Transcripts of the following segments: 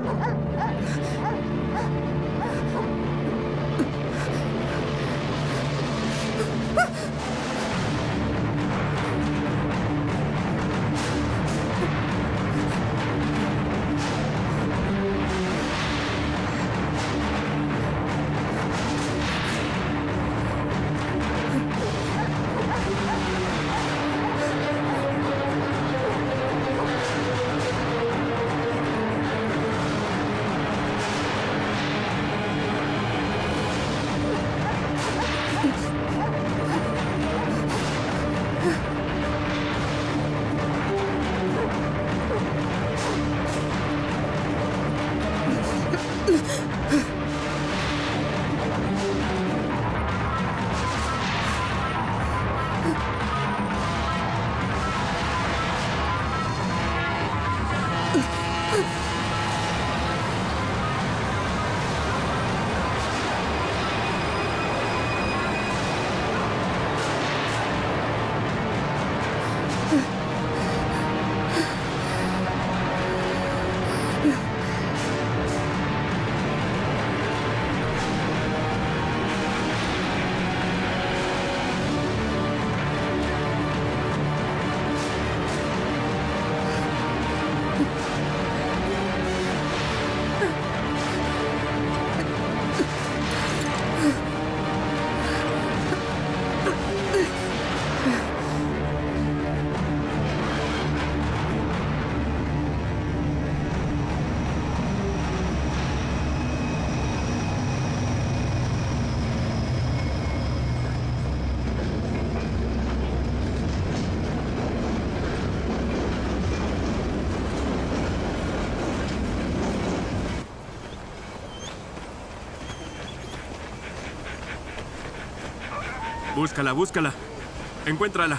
Búscala, búscala. Encuéntrala.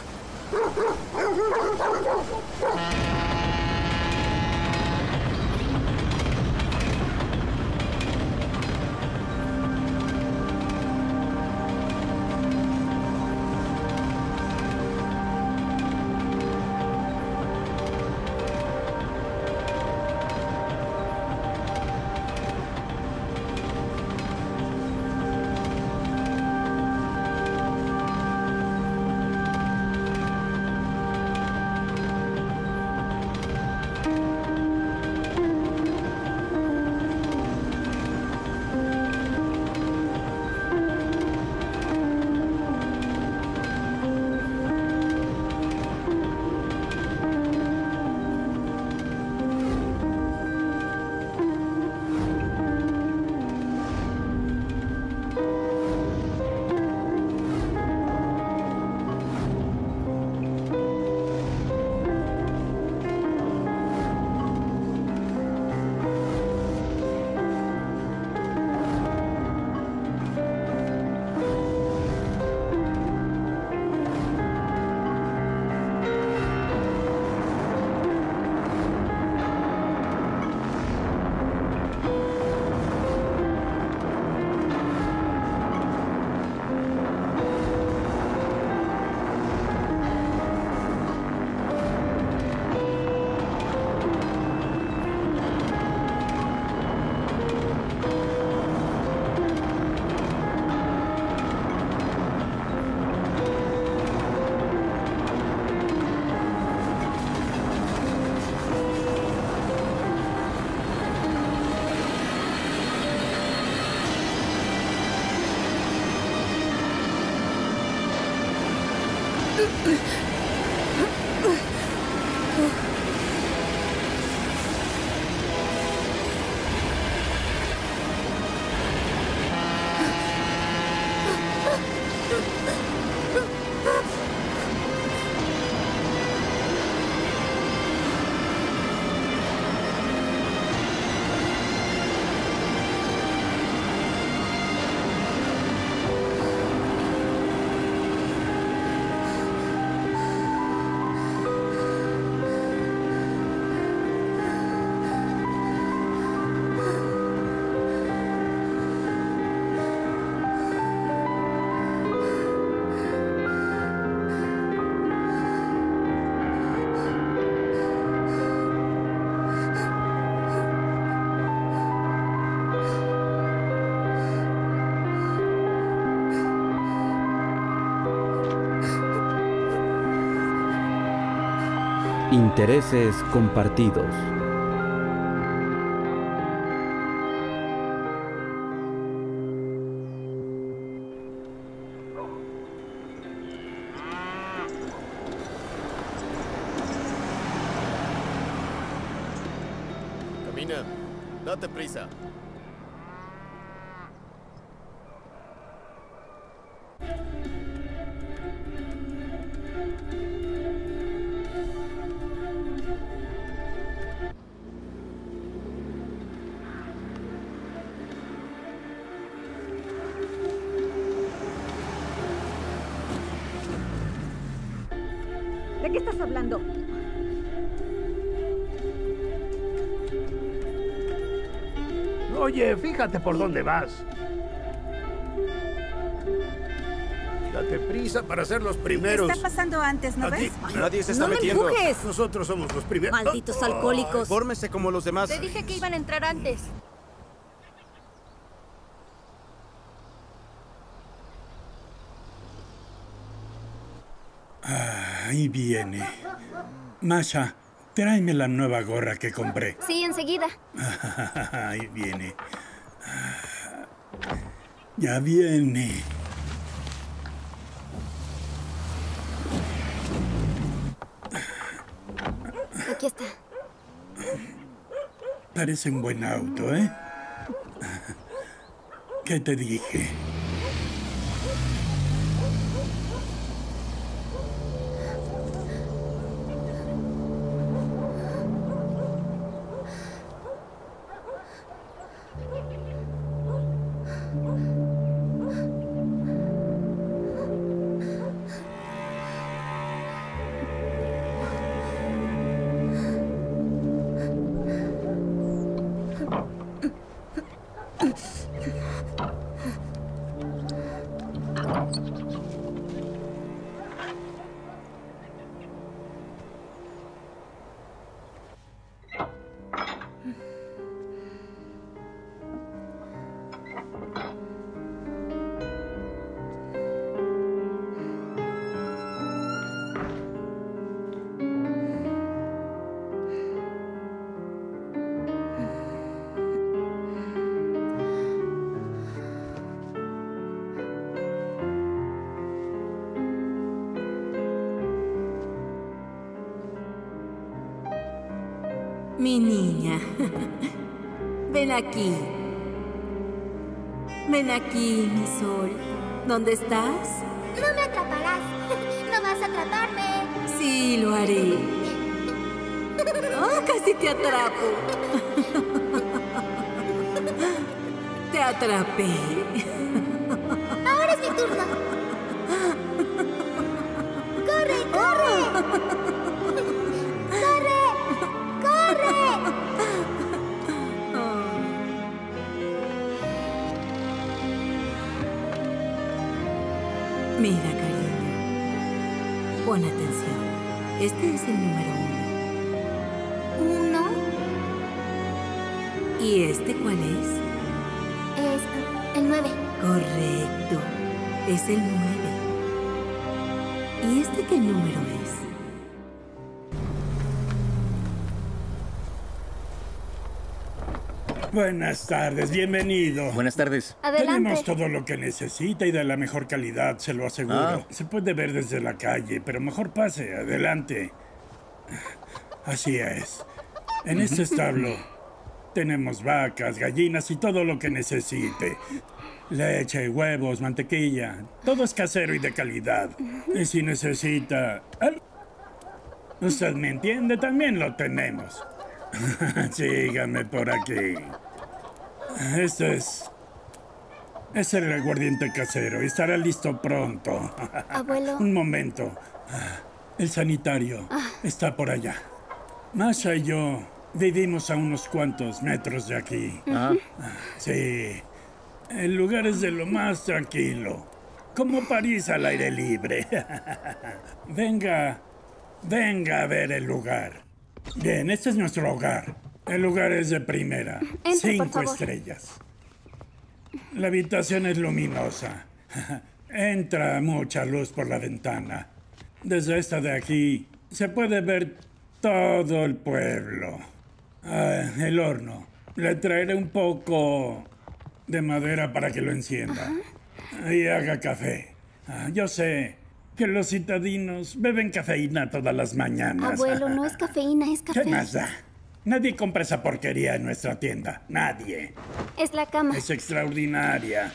Intereses compartidos. Camina, date prisa. ¿De qué estás hablando? Oye, fíjate por dónde vas. Date prisa para ser los primeros. ¿Qué está pasando antes, no ves? Nadie se está ¡No me metiendo. empujes! Nosotros somos los primeros. ¡Malditos alcohólicos! Fórmese como los demás. Te dije que iban a entrar antes. Ahí viene. Masha, tráeme la nueva gorra que compré. Sí, enseguida. Ahí viene. Ya viene. Aquí está. Parece un buen auto, ¿eh? ¿Qué te dije? Mi niña, ven aquí. Ven aquí, mi sol. ¿Dónde estás? No me atraparás. No vas a atraparme. Sí, lo haré. Oh, casi te atrapo. Te atrapé. Ahora es mi turno. ¡Corre, corre! ¡Corre! ¡Corre! Mira, cariño. Pon atención. Este es el número 1. ¿Uno? ¿Y este cuál es? Es el 9. Correcto. Es el 9. ¿Y este qué número es? Buenas tardes, bienvenido. Buenas tardes. Adelante. Tenemos todo lo que necesita y de la mejor calidad, se lo aseguro. Ah. Se puede ver desde la calle, pero mejor pase, adelante. Así es. En este establo tenemos vacas, gallinas y todo lo que necesite. Leche, huevos, mantequilla. Todo es casero y de calidad. Y si necesita algo, usted me entiende, también lo tenemos. Sígame por aquí. Este es el aguardiente casero y estará listo pronto. Abuelo. Un momento. El sanitario está por allá. Masha y yo vivimos a unos cuantos metros de aquí. Sí. El lugar es de lo más tranquilo. Como París al aire libre. Venga a ver el lugar. Bien, este es nuestro hogar. El lugar es de primera. Entre, por 5 favor. estrellas. La habitación es luminosa. Entra mucha luz por la ventana. Desde esta de aquí se puede ver Todo el pueblo. El horno. Le traeré un poco de madera para que lo encienda. Y haga café. Yo sé que los citadinos beben cafeína todas las mañanas. Abuelo, no es cafeína, es café. ¿Qué más da? Nadie compra esa porquería en nuestra tienda. Nadie. Es la cama. Es extraordinaria.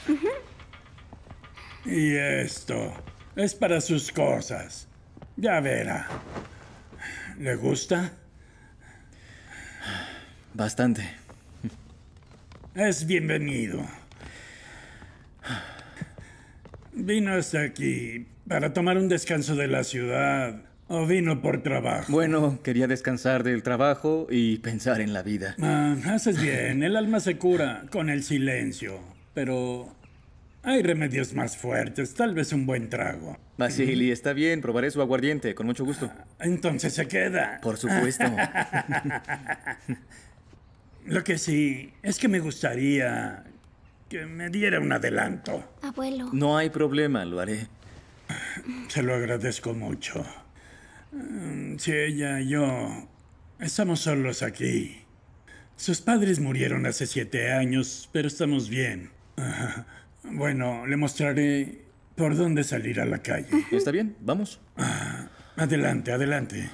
Y esto es para sus cosas. Ya verá. ¿Le gusta? Bastante. Es bienvenido. ¿Vino hasta aquí para tomar un descanso de la ciudad o vino por trabajo? Bueno, quería descansar del trabajo y pensar en la vida. Haces bien. El alma se cura con el silencio. Pero hay remedios más fuertes. Tal vez un buen trago. Vasily, está bien. Probaré su aguardiente. Con mucho gusto. Entonces se queda. Por supuesto. Lo que sí es que me gustaría que me diera un adelanto. Abuelo. No hay problema, lo haré. Se lo agradezco mucho. Si ella y yo estamos solos aquí. Sus padres murieron hace 7 años, pero estamos bien. Bueno, le mostraré por dónde salir a la calle. ¿Está bien? Vamos. Adelante, adelante.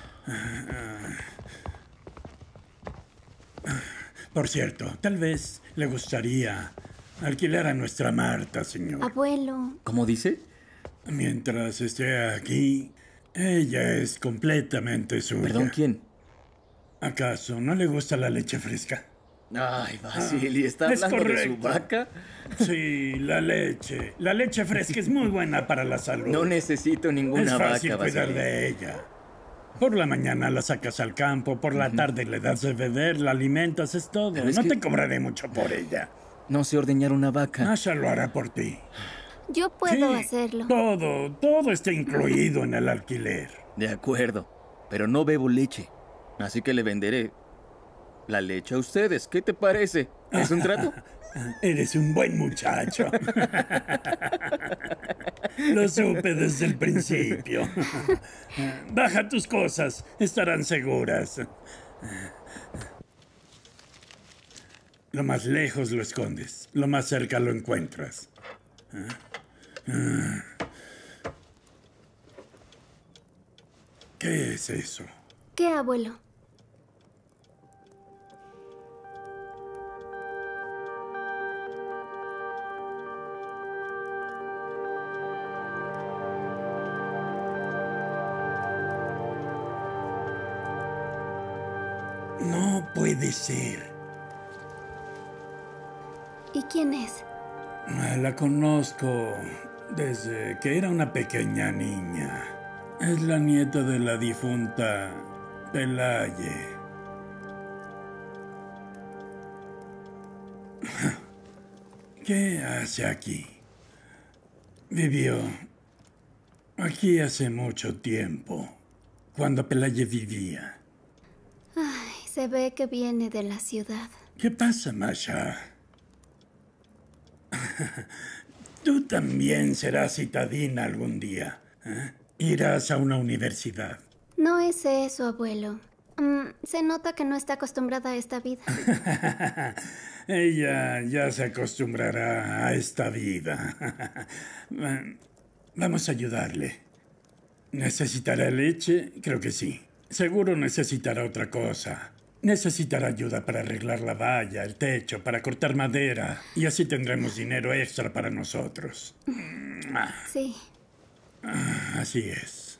Por cierto, tal vez le gustaría alquilar a nuestra Marta, señor. Abuelo. ¿Cómo dice? Mientras esté aquí, ella es completamente suya. ¿Perdón, quién? ¿Acaso no le gusta la leche fresca? Ay, Vasily, ¿está es hablando de su correcto. vaca? Sí, la leche. La leche fresca es muy buena para la salud. No necesito ninguna es fácil vaca, cuidar Vasily. de ella. Por la mañana la sacas al campo, por la tarde le das de beber, la alimentas, es todo. Pero es no que- te cobraré mucho por ella. No sé ordeñar una vaca. Masha lo hará por ti. Yo puedo Sí, hacerlo. Todo está incluido en el alquiler. De acuerdo, pero no bebo leche. Así que le venderé la leche a ustedes. ¿Qué te parece? ¿Es un trato? Eres un buen muchacho. Lo supe desde el principio. Baja tus cosas, estarán seguras. Lo más lejos lo escondes, lo más cerca lo encuentras. ¿Qué es eso? ¿Qué, abuelo? No puede ser. ¿Y quién es? La conozco desde que era una pequeña niña. Es la nieta de la difunta Pelaye. ¿Qué hace aquí? Vivió aquí hace mucho tiempo, cuando Pelaye vivía. Ay, se ve que viene de la ciudad. ¿Qué pasa, Masha? Tú también serás citadina algún día. ¿Eh? Irás a una universidad. No es eso, abuelo. Se nota que no está acostumbrada a esta vida. Ella ya se acostumbrará a esta vida. Vamos a ayudarle. ¿Necesitará leche? Creo que sí. Seguro necesitará otra cosa. Necesitará ayuda para arreglar la valla, el techo, para cortar madera. Y así tendremos dinero extra para nosotros. Sí. Así es.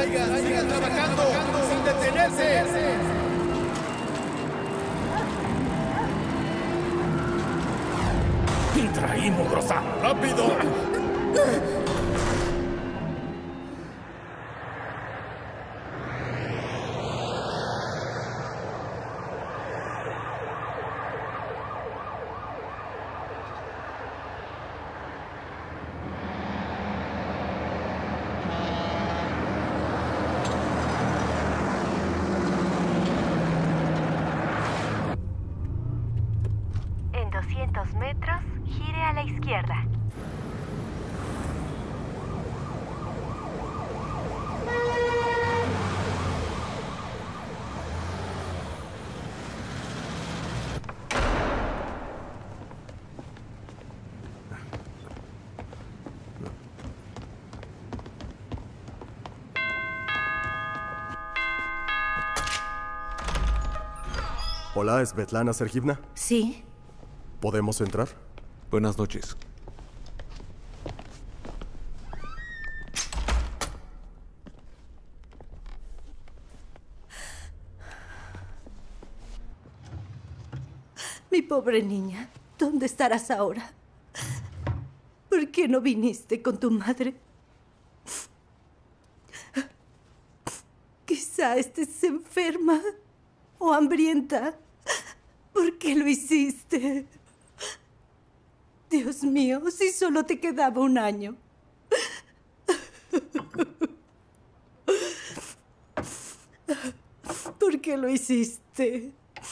Sigan trabajando sin detenerse. ¡Filtra ahí, mugrosa! ¡Rápido! En 200 metros, gire a la izquierda. Hola, ¿es Svetlana Sergivna? Sí. ¿Podemos entrar? Buenas noches. Mi pobre niña, ¿dónde estarás ahora? ¿Por qué no viniste con tu madre? Quizá estés enferma o hambrienta. ¿Por qué lo hiciste? Dios mío, si solo te quedaba un año. ¿Por qué lo hiciste?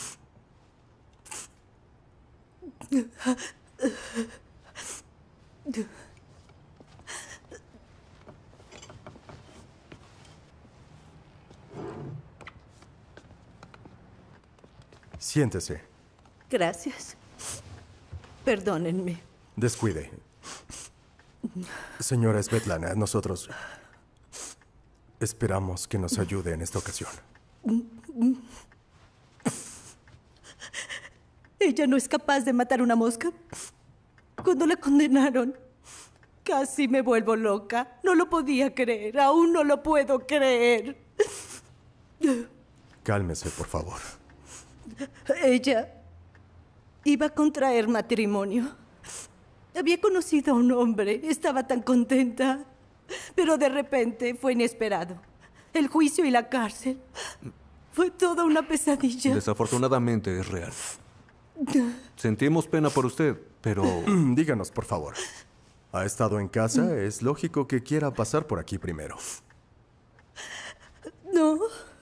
Siéntese. Gracias. Perdónenme. Descuide. Señora Svetlana, nosotros esperamos que nos ayude en esta ocasión. Ella no es capaz de matar una mosca. Cuando la condenaron, casi me vuelvo loca. No lo podía creer. Aún no lo puedo creer. Cálmese, por favor. Ella iba a contraer matrimonio. Había conocido a un hombre. Estaba tan contenta. Pero de repente fue inesperado. El juicio y la cárcel. Fue toda una pesadilla. Desafortunadamente es real. Sentimos pena por usted, pero... Díganos, por favor. ¿Ha estado en casa? Es lógico que quiera pasar por aquí primero. No.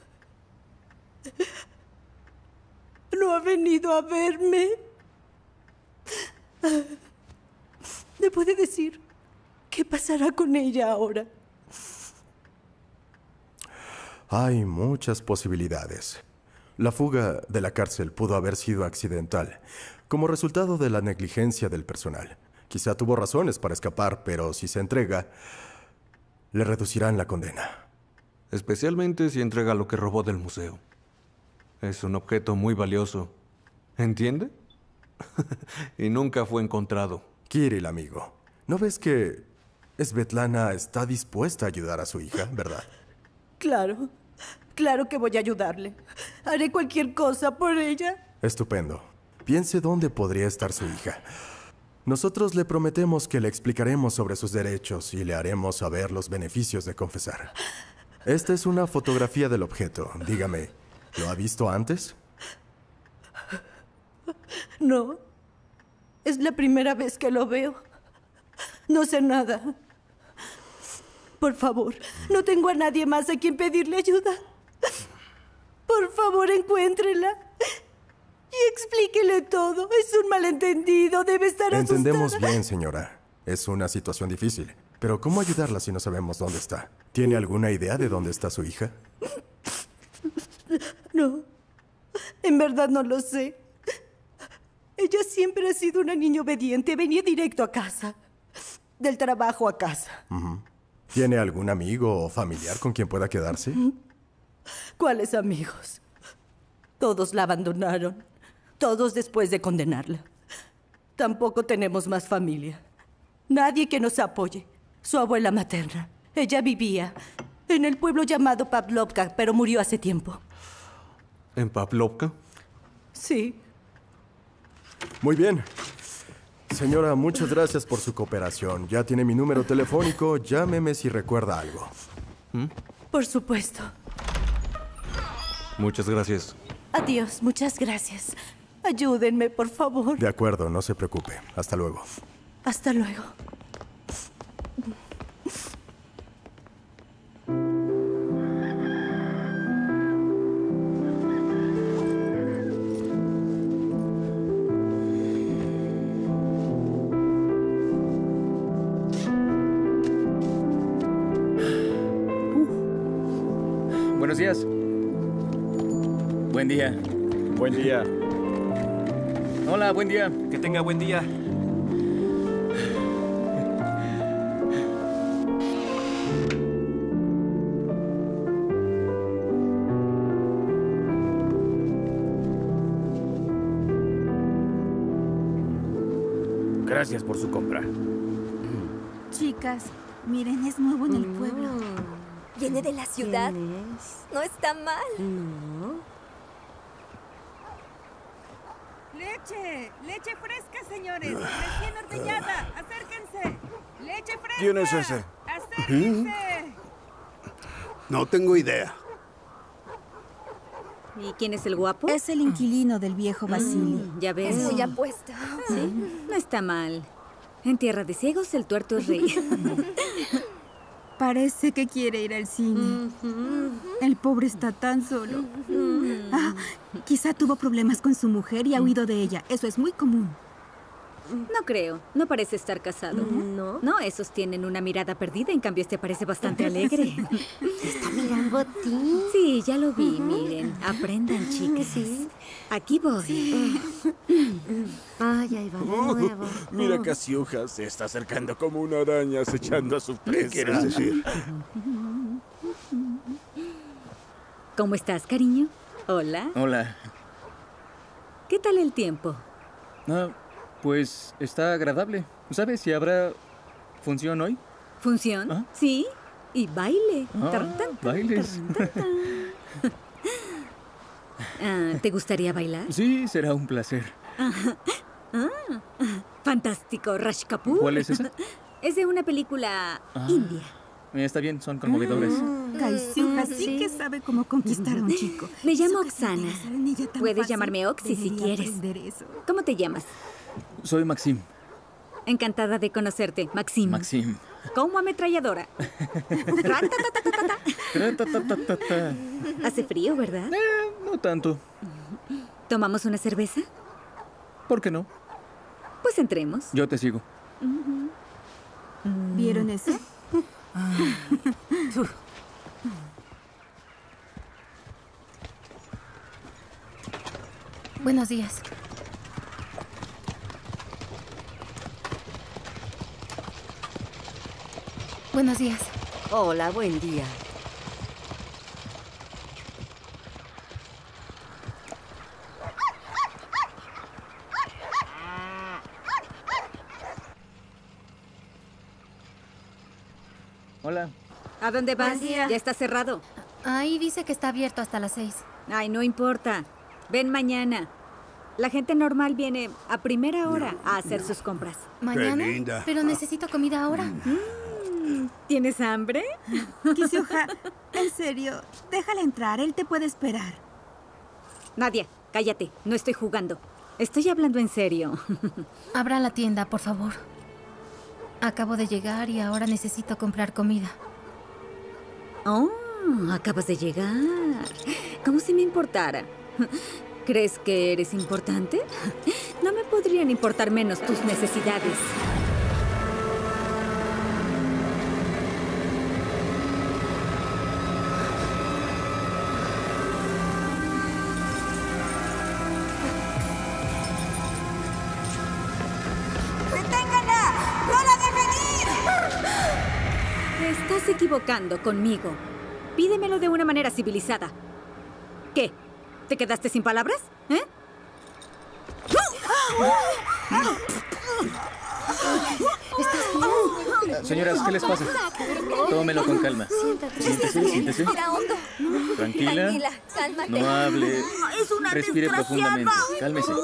No ha venido a verme. ¿Me puede decir qué pasará con ella ahora? Hay muchas posibilidades. La fuga de la cárcel pudo haber sido accidental, como resultado de la negligencia del personal. Quizá tuvo razones para escapar, pero si se entrega, le reducirán la condena. Especialmente si entrega lo que robó del museo. Es un objeto muy valioso. ¿Entiende? Y nunca fue encontrado. Kirill, amigo, ¿no ves que Svetlana está dispuesta a ayudar a su hija, verdad? Claro. Claro que voy a ayudarle. Haré cualquier cosa por ella. Estupendo. Piense dónde podría estar su hija. Nosotros le prometemos que le explicaremos sobre sus derechos y le haremos saber los beneficios de confesar. Esta es una fotografía del objeto. Dígame, ¿lo ha visto antes? No. Es la primera vez que lo veo. No sé nada. Por favor, no tengo a nadie más a quien pedirle ayuda. Por favor, encuéntrela y explíquele todo. Es un malentendido, debe estar asustada. Entendemos bien, señora. Es una situación difícil. Pero ¿cómo ayudarla si no sabemos dónde está? ¿Tiene alguna idea de dónde está su hija? No, en verdad no lo sé. Ella siempre ha sido una niña obediente. Venía directo a casa. Del trabajo a casa. ¿Tiene algún amigo o familiar con quien pueda quedarse? ¿Cuáles amigos? Todos la abandonaron. Todos después de condenarla. Tampoco tenemos más familia. Nadie que nos apoye. Su abuela materna. Ella vivía En el pueblo llamado Pavlovka, pero murió hace tiempo. ¿En Pavlovka? Sí. Muy bien. Señora, muchas gracias por su cooperación. Ya tiene mi número telefónico. Llámeme si recuerda algo. Por supuesto. Muchas gracias. Adiós, muchas gracias. Ayúdenme, por favor. De acuerdo, no se preocupe. Hasta luego. Hasta luego. Buenos días. Buen día. Buen día. Hola, buen día. Que tenga buen día. Gracias por su compra. Chicas, miren, es nuevo en el pueblo. Viene de la ciudad. No está mal. No. Leche, leche fresca, señores. Recién ordeñada. Acérquense. Leche fresca. ¿Quién es ese? Acérquense. No tengo idea. ¿Y quién es el guapo? Es el inquilino del viejo Vasily. Ya ves. Es muy apuesta. Sí, no está mal. En tierra de ciegos el tuerto es rey. Parece que quiere ir al cine. El pobre está tan solo. Quizá tuvo problemas con su mujer y ha huido de ella. Eso es muy común. No creo. No parece estar casado. ¿No? No, esos tienen una mirada perdida. En cambio, este parece bastante alegre. Está mirando a ti. Sí, ya lo vi. Miren, aprendan, chicas. Sí. Aquí voy. Ay, ahí va de nuevo. Mira, Casiuja se está acercando como una araña acechando a su presa. ¿Qué quieres decir? ¿Cómo estás, cariño? Hola. Hola. ¿Qué tal el tiempo? Pues está agradable. ¿Sabes si habrá función hoy? ¿Función? ¿Ah? Sí. Y baile. Bailes. ¿Te gustaría bailar? Sí, será un placer. Fantástico, Raj Kapoor. ¿Cuál es esa? Es de una película india. Está bien, son conmovedores. Kaisiuja sí que sabe cómo conquistar a un chico. Me llamo Eso que se Oksana. interesa en ella tan Puedes fácil. llamarme Oxy si Debería quieres. aprender eso. ¿Cómo te llamas? Soy Maxim. Encantada de conocerte, Maxim. Maxim. Como ametralladora. Ratatatatata. Ratatatatata. Hace frío, ¿verdad? No tanto. ¿Tomamos una cerveza? ¿Por qué no? Pues entremos. Yo te sigo. ¿Vieron eso? Buenos días. Buenos días. Hola, buen día. Hola. ¿A dónde vas? Buen día. Ya está cerrado. Ahí dice que está abierto hasta las 6. Ay, no importa. Ven mañana. La gente normal viene a primera hora a hacer sus compras. ¿Mañana? Qué linda. Pero necesito comida ahora. ¿Tienes hambre? Kaisiuja, en serio, déjala entrar. Él te puede esperar. Nadia, cállate. No estoy jugando. Estoy hablando en serio. Abra la tienda, por favor. Acabo de llegar y ahora necesito comprar comida. Oh, acabas de llegar. Como si me importara. ¿Crees que eres importante? No me podrían importar menos tus necesidades. ¡Deténganla! ¡No la dejen ir! Te estás equivocando conmigo. Pídemelo de una manera civilizada. ¿Qué? ¿Te quedaste sin palabras? ¿Eh? Señoras, ¿qué les pasa? Tómelo con calma. Siéntese, siéntese. Tranquila. Cálmate. No hable. Es una Respire desgraciada. profundamente. Cálmese.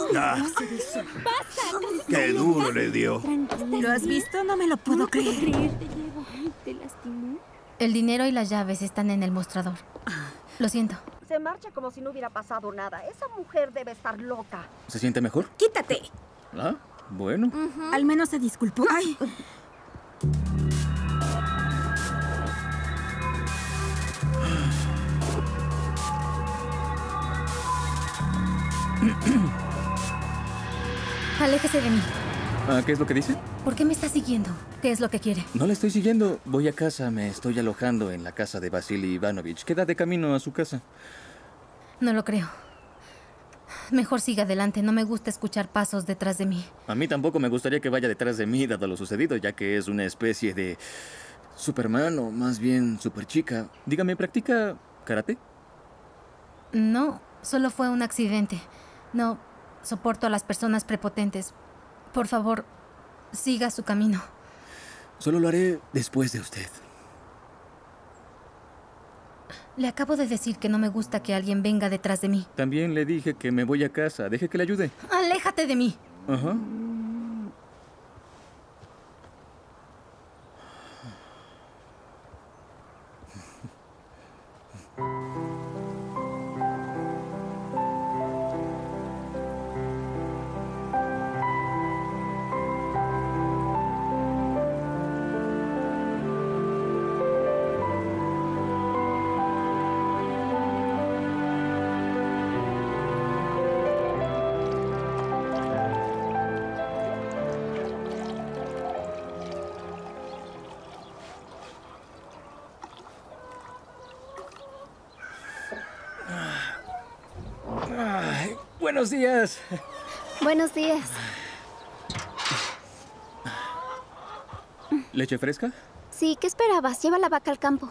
¡Qué duro le dio! ¿Lo has visto? No me lo puedo creer. ¿Te lastimó? El dinero y las llaves están en el mostrador. Lo siento. Se marcha como si no hubiera pasado nada. Esa mujer debe estar loca. ¿Se siente mejor? ¡Quítate! Ah, bueno. Al menos se disculpó. ¡Ay! Aléjese de mí. Ah, ¿qué es lo que dice? ¿Por qué me está siguiendo? ¿Qué es lo que quiere? No le estoy siguiendo. Voy a casa. Me estoy alojando en la casa de Vasily Ivanovich. Queda de camino a su casa. No lo creo. Mejor siga adelante. No me gusta escuchar pasos detrás de mí. A mí tampoco me gustaría que vaya detrás de mí, dado lo sucedido, ya que es una especie de Superman o más bien superchica. Dígame, ¿practica karate? No, solo fue un accidente. No soporto a las personas prepotentes. Por favor, siga su camino. Solo lo haré después de usted. Le acabo de decir que no me gusta que alguien venga detrás de mí. También le dije que me voy a casa. Deje que le ayude. ¡Aléjate de mí! Ajá. Ay, buenos días. Buenos días. ¿Leche fresca? Sí, ¿qué esperabas? Lleva la vaca al campo.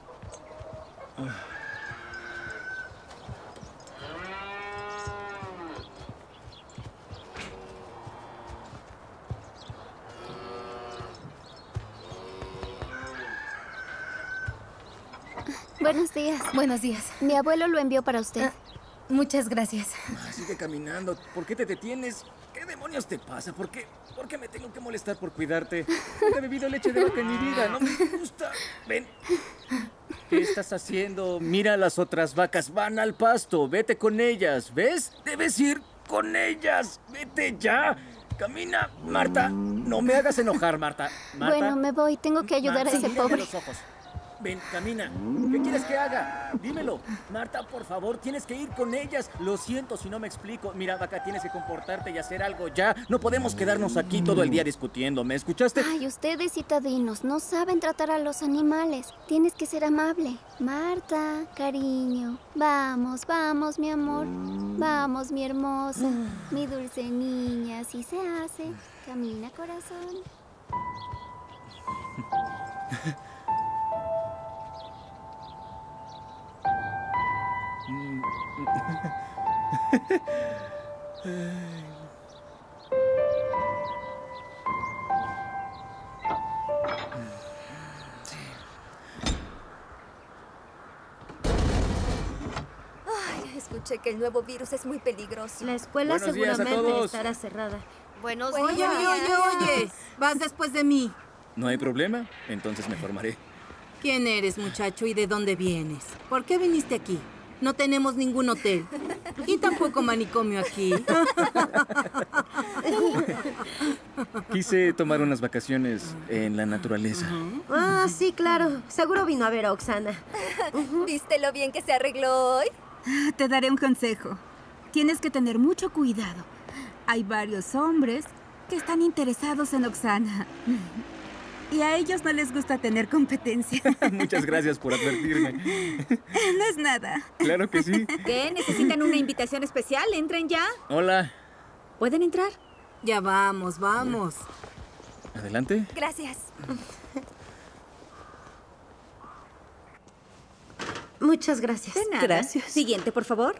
Buenos días. Buenos días. Mi abuelo lo envió para usted. Muchas gracias. Sigue caminando. ¿Por qué te detienes? ¿Qué demonios te pasa? ¿Por qué me tengo que molestar por cuidarte? Nunca he bebido leche de vaca en mi vida. No me gusta. Ven. ¿Qué estás haciendo? Mira, las otras vacas van al pasto. Vete con ellas. ¿Ves? Debes ir con ellas. Vete ya. Camina. Marta, no me hagas enojar, Marta. Marta. Bueno, me voy. Tengo que ayudar a ese Mírame pobre. los ojos. Ven, camina. ¿Qué quieres que haga? Dímelo. Marta, por favor, tienes que ir con ellas. Lo siento si no me explico. Mira, vaca, tienes que comportarte y hacer algo ya. No podemos quedarnos aquí todo el día discutiendo. ¿Me escuchaste? Ay, ustedes citadinos no saben tratar a los animales. Tienes que ser amable. Marta, cariño. Vamos, vamos, mi amor. Vamos, mi hermosa. Mi dulce niña. Así se hace. Camina, corazón. Ay, escuché que el nuevo virus es muy peligroso. La escuela Buenos días a seguramente todos. estará cerrada. Buenos Oye, días. oye. Vas después de mí. No hay problema. Entonces me formaré. ¿Quién eres, muchacho, y de dónde vienes? ¿Por qué viniste aquí? No tenemos ningún hotel. Y tampoco manicomio aquí. Quise tomar unas vacaciones en la naturaleza. Ah, sí, claro. Seguro vino a ver a Oksana. ¿Viste lo bien que se arregló hoy? Te daré un consejo. Tienes que tener mucho cuidado. Hay varios hombres que están interesados en Oksana. Y a ellos no les gusta tener competencia. Muchas gracias por advertirme. No es nada. Claro que sí. ¿Qué? ¿Necesitan una invitación especial? ¿Entren ya? Hola. ¿Pueden entrar? Ya vamos, vamos. Adelante. Gracias. Muchas gracias. De nada. Gracias. Siguiente, por favor.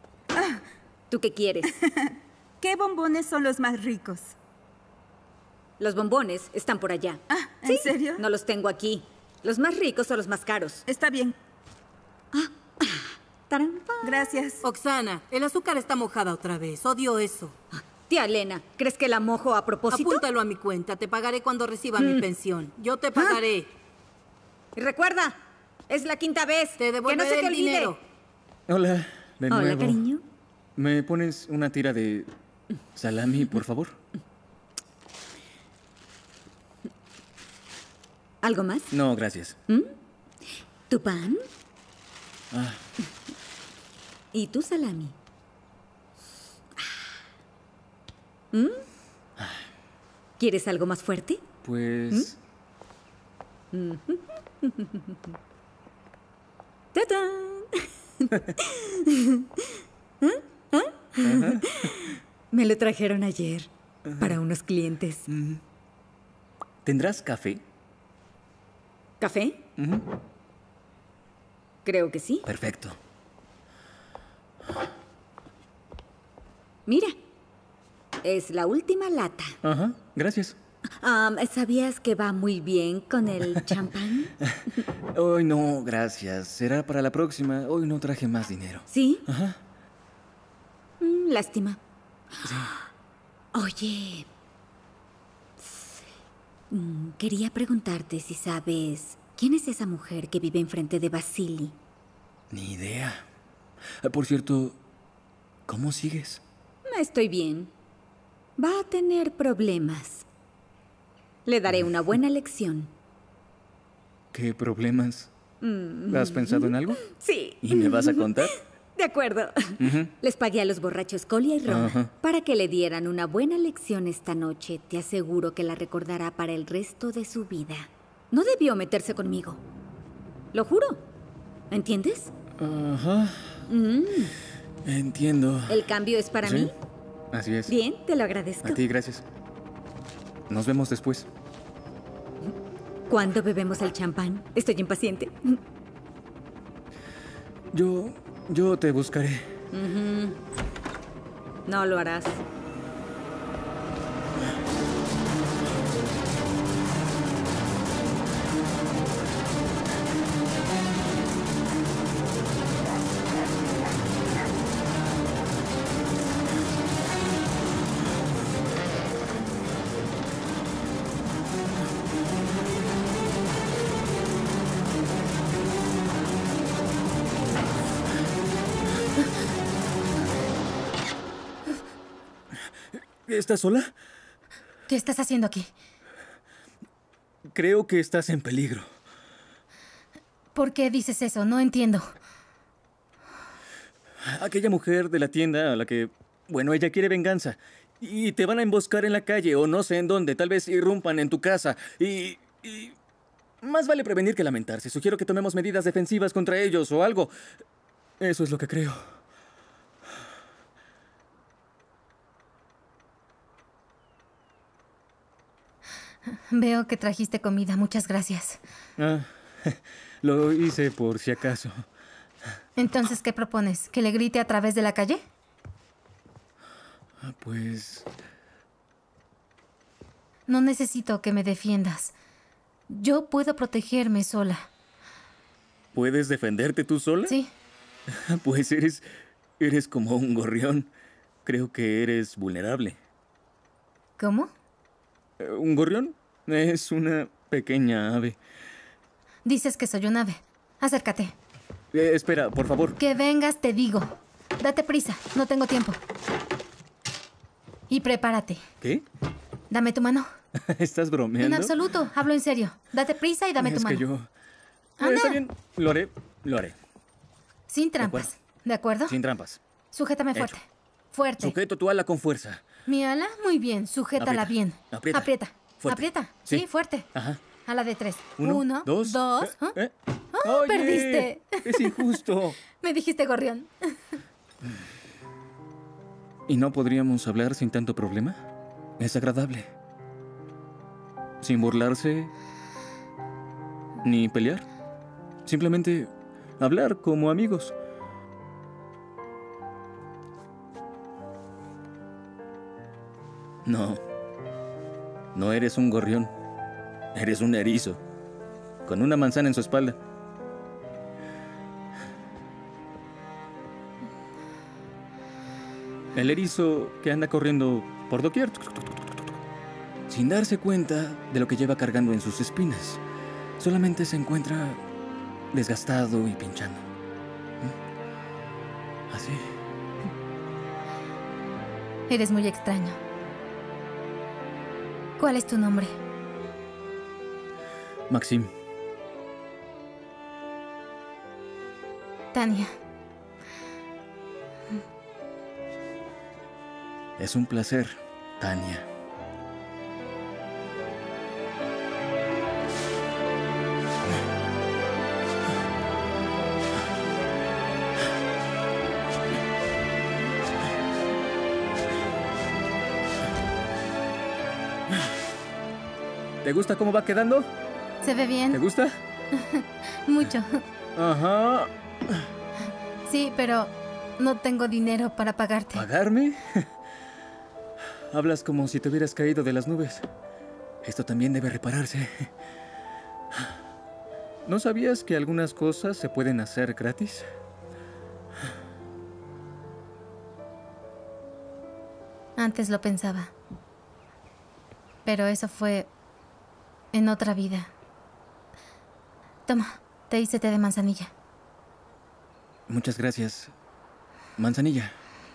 ¿Tú qué quieres? ¿Qué bombones son los más ricos? Los bombones están por allá. Ah, ¿en serio? No los tengo aquí. Los más ricos o los más caros. Está bien. Tarampa. Gracias. Oksana, el azúcar está mojada otra vez. Odio eso. Tía Elena, ¿crees que la mojo a propósito? Apúntalo a mi cuenta. Te pagaré cuando reciba mi pensión. Yo te pagaré. Y recuerda, es la quinta vez. Te devolveré que no se te el olvide. dinero. Hola, de nuevo. Hola, cariño. ¿Me pones una tira de salami, por favor? ¿Algo más? No, gracias. ¿Tu pan? Ah, ¿Y tu salami? ¿Quieres algo más fuerte? pues... ¡Tatán! Me lo trajeron ayer para unos clientes. ¿Tendrás café? ¿Café? Creo que sí. Perfecto. Mira, es la última lata. Ajá, gracias. ¿Sabías que va muy bien con el champán? Hoy no, gracias. Será para la próxima. Hoy no traje más dinero. ¿Sí? Ajá. Lástima. Oye, quería preguntarte si sabes quién es esa mujer que vive enfrente de Vasily. Ni idea. Por cierto, ¿cómo sigues? Estoy bien. Va a tener problemas. Le daré una buena lección. ¿Qué problemas? ¿Has pensado en algo? Sí. ¿Y me vas a contar? De acuerdo. Les pagué a los borrachos Colia y Roma Ajá. para que le dieran una buena lección esta noche. Te aseguro que la recordará para el resto de su vida. No debió meterse conmigo. Lo juro. ¿Entiendes? Ajá. Entiendo. ¿El cambio es para Sí, mí? así es. Bien, te lo agradezco. A ti, gracias. Nos vemos después. ¿Cuándo bebemos el champán? Estoy impaciente. Yo te buscaré. No lo harás. ¿Estás sola? ¿Qué estás haciendo aquí? Creo que estás en peligro. ¿Por qué dices eso? No entiendo. Aquella mujer de la tienda a la que... Bueno, ella quiere venganza. Y te van a emboscar en la calle o no sé en dónde. Tal vez irrumpan en tu casa. Y más vale prevenir que lamentarse. Sugiero que tomemos medidas defensivas contra ellos o algo. Eso es lo que creo. Veo que trajiste comida. Muchas gracias. Lo hice por si acaso. Entonces, ¿qué propones? ¿Que le grite a través de la calle? Pues... No necesito que me defiendas. Yo puedo protegerme sola. ¿Puedes defenderte tú sola? Sí. Pues eres como un gorrión. Creo que eres vulnerable. ¿Cómo? ¿Un gorrión? Es una pequeña ave. Dices que soy un ave. Acércate. Espera, por favor. Que vengas, te digo. Date prisa. No tengo tiempo. Y prepárate. ¿Qué? Dame tu mano. ¿Estás bromeando? En absoluto. Hablo en serio. Date prisa y dame tu mano. Es que yo... ¡Anda! Está bien. Lo haré. Sin trampas. ¿De acuerdo? Sin trampas. Sujétame Hecho. fuerte. Fuerte. Sujeto tu ala con fuerza. Mi ala, muy bien. Sujétala Aprieta. bien. Aprieta. Aprieta. Fuerte. Aprieta. Sí. Sí, fuerte. Ajá. A la de 3. Uno, 1, dos. 2. Oye, Perdiste. Es injusto. Me dijiste gorrión. ¿Y no podríamos hablar sin tanto problema? Es agradable. Sin burlarse ni pelear. Simplemente hablar como amigos. No eres un gorrión. Eres un erizo. Con una manzana en su espalda. El erizo que anda corriendo por doquier, sin darse cuenta de lo que lleva cargando en sus espinas. Solamente se encuentra desgastado y pinchando. Así. Eres muy extraño. ¿Cuál es tu nombre? Maxim. Tania. Es un placer, Tania. ¿Te gusta cómo va quedando? ¿Se ve bien? ¿Te gusta? Mucho. Ajá. Sí, pero no tengo dinero para pagarte. ¿Pagarme? Hablas como si te hubieras caído de las nubes. Esto también debe repararse. ¿No sabías que algunas cosas se pueden hacer gratis? Antes lo pensaba. Pero eso fue en otra vida. Toma, te hice té de manzanilla. Muchas gracias. Manzanilla.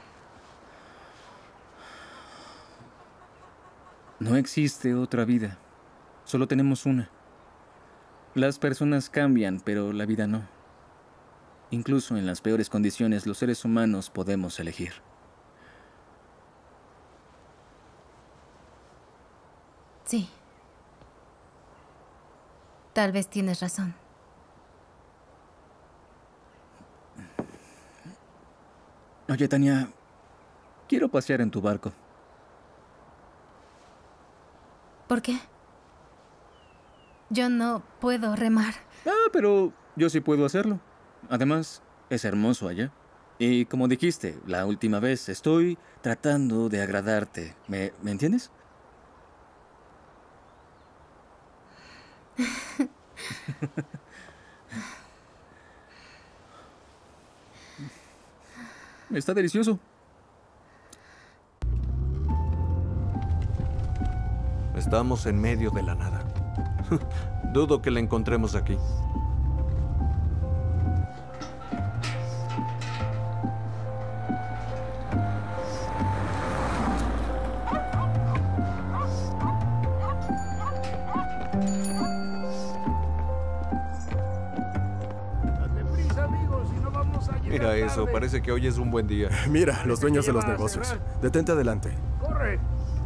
No existe otra vida. Solo tenemos una. Las personas cambian, pero la vida no. Incluso en las peores condiciones, los seres humanos podemos elegir. Sí. Tal vez tienes razón. Oye, Tania, quiero pasear en tu barco. ¿Por qué? Yo no puedo remar. Ah, pero yo sí puedo hacerlo. Además, es hermoso allá. Y como dijiste la última vez, estoy tratando de agradarte. ¿Me entiendes? Está delicioso. Estamos en medio de la nada. Dudo que la encontremos aquí. Mira eso, parece que hoy es un buen día. Mira, los dueños de los negocios. Detente adelante. ¡Corre!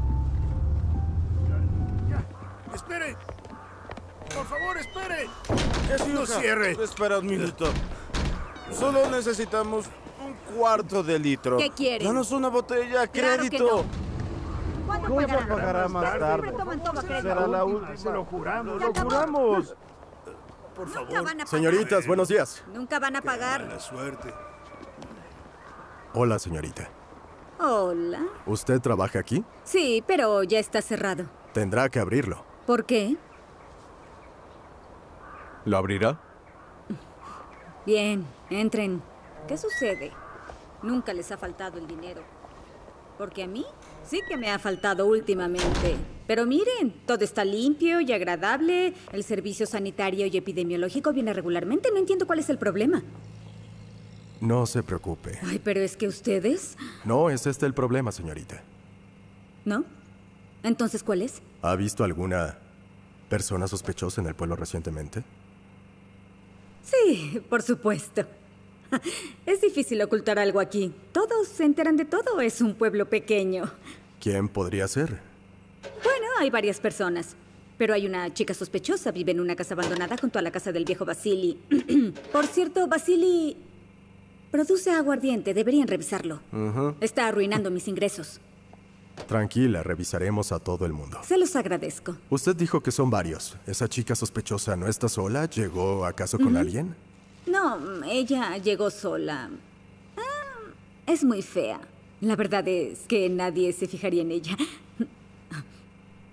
Ya. ¡Espere! ¡Por favor, espere! ¡No cierre! Espera un minuto. Solo necesitamos un cuarto de litro. ¿Qué quieren? Danos una botella a Claro que crédito. ¿Cuándo ¿Cómo pagarán? pagará más tarde? Siempre toman todo a crédito. Será la última. Se lo juramos. ¡Lo juramos! Por Nunca favor. van a pagar. Señoritas, buenos días. Nunca van a pagar. Mala suerte. Hola, señorita. Hola. ¿Usted trabaja aquí? Sí, pero ya está cerrado. Tendrá que abrirlo. ¿Por qué? ¿Lo abrirá? Bien, entren. ¿Qué sucede? Nunca les ha faltado el dinero. Porque a mí sí que me ha faltado últimamente. Pero miren, todo está limpio y agradable. El servicio sanitario y epidemiológico viene regularmente. No entiendo cuál es el problema. No se preocupe. Ay, pero es que ustedes... No es este el problema, señorita. ¿No? Entonces, ¿cuál es? ¿Ha visto alguna persona sospechosa en el pueblo recientemente? Sí, por supuesto. Es difícil ocultar algo aquí. Todos se enteran de todo. Es un pueblo pequeño. ¿Quién podría ser? Bueno, hay varias personas. Pero hay una chica sospechosa. Vive en una casa abandonada junto a la casa del viejo Vasily. Por cierto, Vasily produce aguardiente. Deberían revisarlo. Está arruinando mis ingresos. Tranquila, revisaremos a todo el mundo. Se los agradezco. Usted dijo que son varios. ¿Esa chica sospechosa no está sola? ¿Llegó acaso con alguien? No, ella llegó sola. Es muy fea. La verdad es que nadie se fijaría en ella.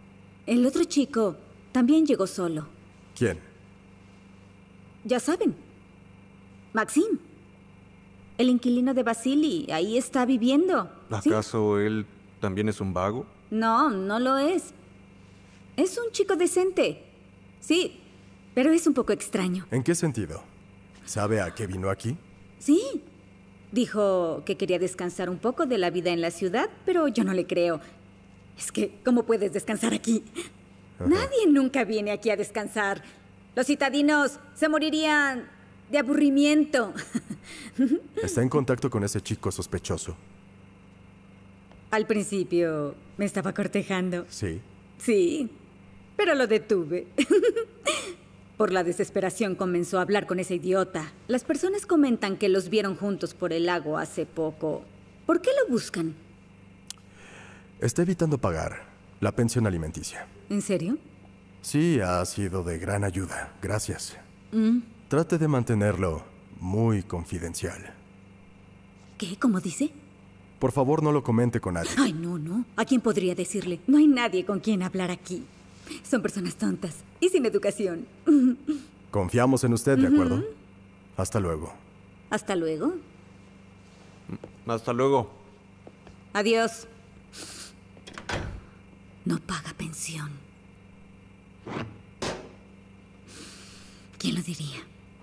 El otro chico también llegó solo. ¿Quién? Ya saben. Maxim. El inquilino de Vasily. Ahí está viviendo. ¿Sí? ¿Acaso él también es un vago? No, no lo es. Es un chico decente. Sí, pero es un poco extraño. ¿En qué sentido? ¿Sabe a qué vino aquí? Sí. Dijo que quería descansar un poco de la vida en la ciudad, pero yo no le creo. Es que, ¿cómo puedes descansar aquí? Ajá. Nadie nunca viene aquí a descansar. Los citadinos se morirían de aburrimiento. ¿Está en contacto con ese chico sospechoso? Al principio me estaba cortejando. Sí. Sí, pero lo detuve. Por la desesperación comenzó a hablar con ese idiota. Las personas comentan que los vieron juntos por el lago hace poco. ¿Por qué lo buscan? Está evitando pagar la pensión alimenticia. ¿En serio? Sí, ha sido de gran ayuda. Gracias. Trate de mantenerlo muy confidencial. ¿Qué? ¿Cómo dice? Por favor, no lo comente con nadie. Ay, no, no. ¿A quién podría decirle? No hay nadie con quien hablar aquí. Son personas tontas y sin educación. Confiamos en usted, ¿de acuerdo? Hasta luego. Hasta luego. Hasta luego. Adiós. No paga pensión. ¿Quién lo diría?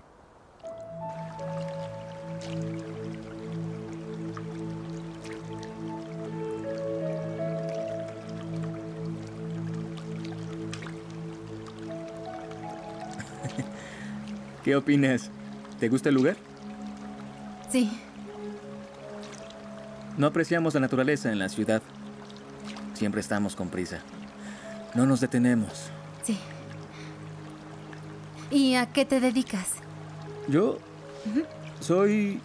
¿Qué opinas? ¿Te gusta el lugar? Sí. No apreciamos la naturaleza en la ciudad. Siempre estamos con prisa. No nos detenemos. Sí. ¿Y a qué te dedicas? Yo soy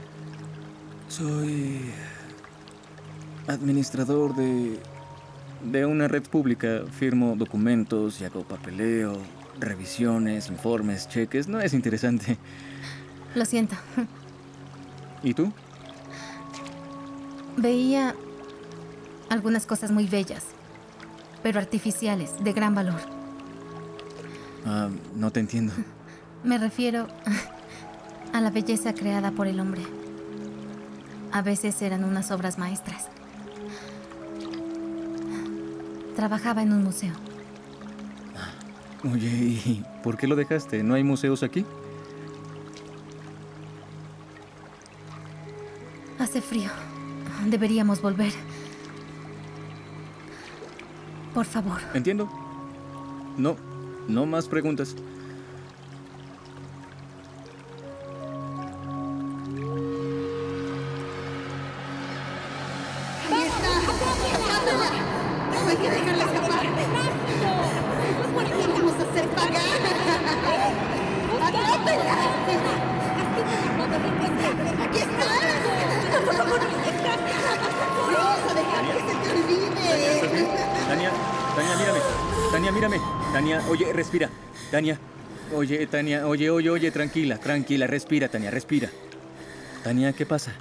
administrador de una red pública. Firmo documentos y hago papeleo, revisiones, informes, cheques. No es interesante. Lo siento. ¿Y tú? Veía algunas cosas muy bellas, pero artificiales, de gran valor. No te entiendo. Me refiero a la belleza creada por el hombre. A veces eran unas obras maestras. Trabajaba en un museo. Oye, ¿y por qué lo dejaste? ¿No hay museos aquí? Hace frío. Deberíamos volver. Por favor. Entiendo. No más preguntas. ¡Ahí está! ¡Atápala! ¡No hay que dejarla escapar! ¡No! ¿Qué vamos a hacer pagar? ¡Atrápela! ¡Aquí está! ¡Por favor! ¡Vamos a dejar que se te olvide! Tania, mírame. Tania, mírame. Tania, oye, respira. Tania, oye, Tania, oye, tranquila, respira, Tania, respira. Tania, ¿qué pasa?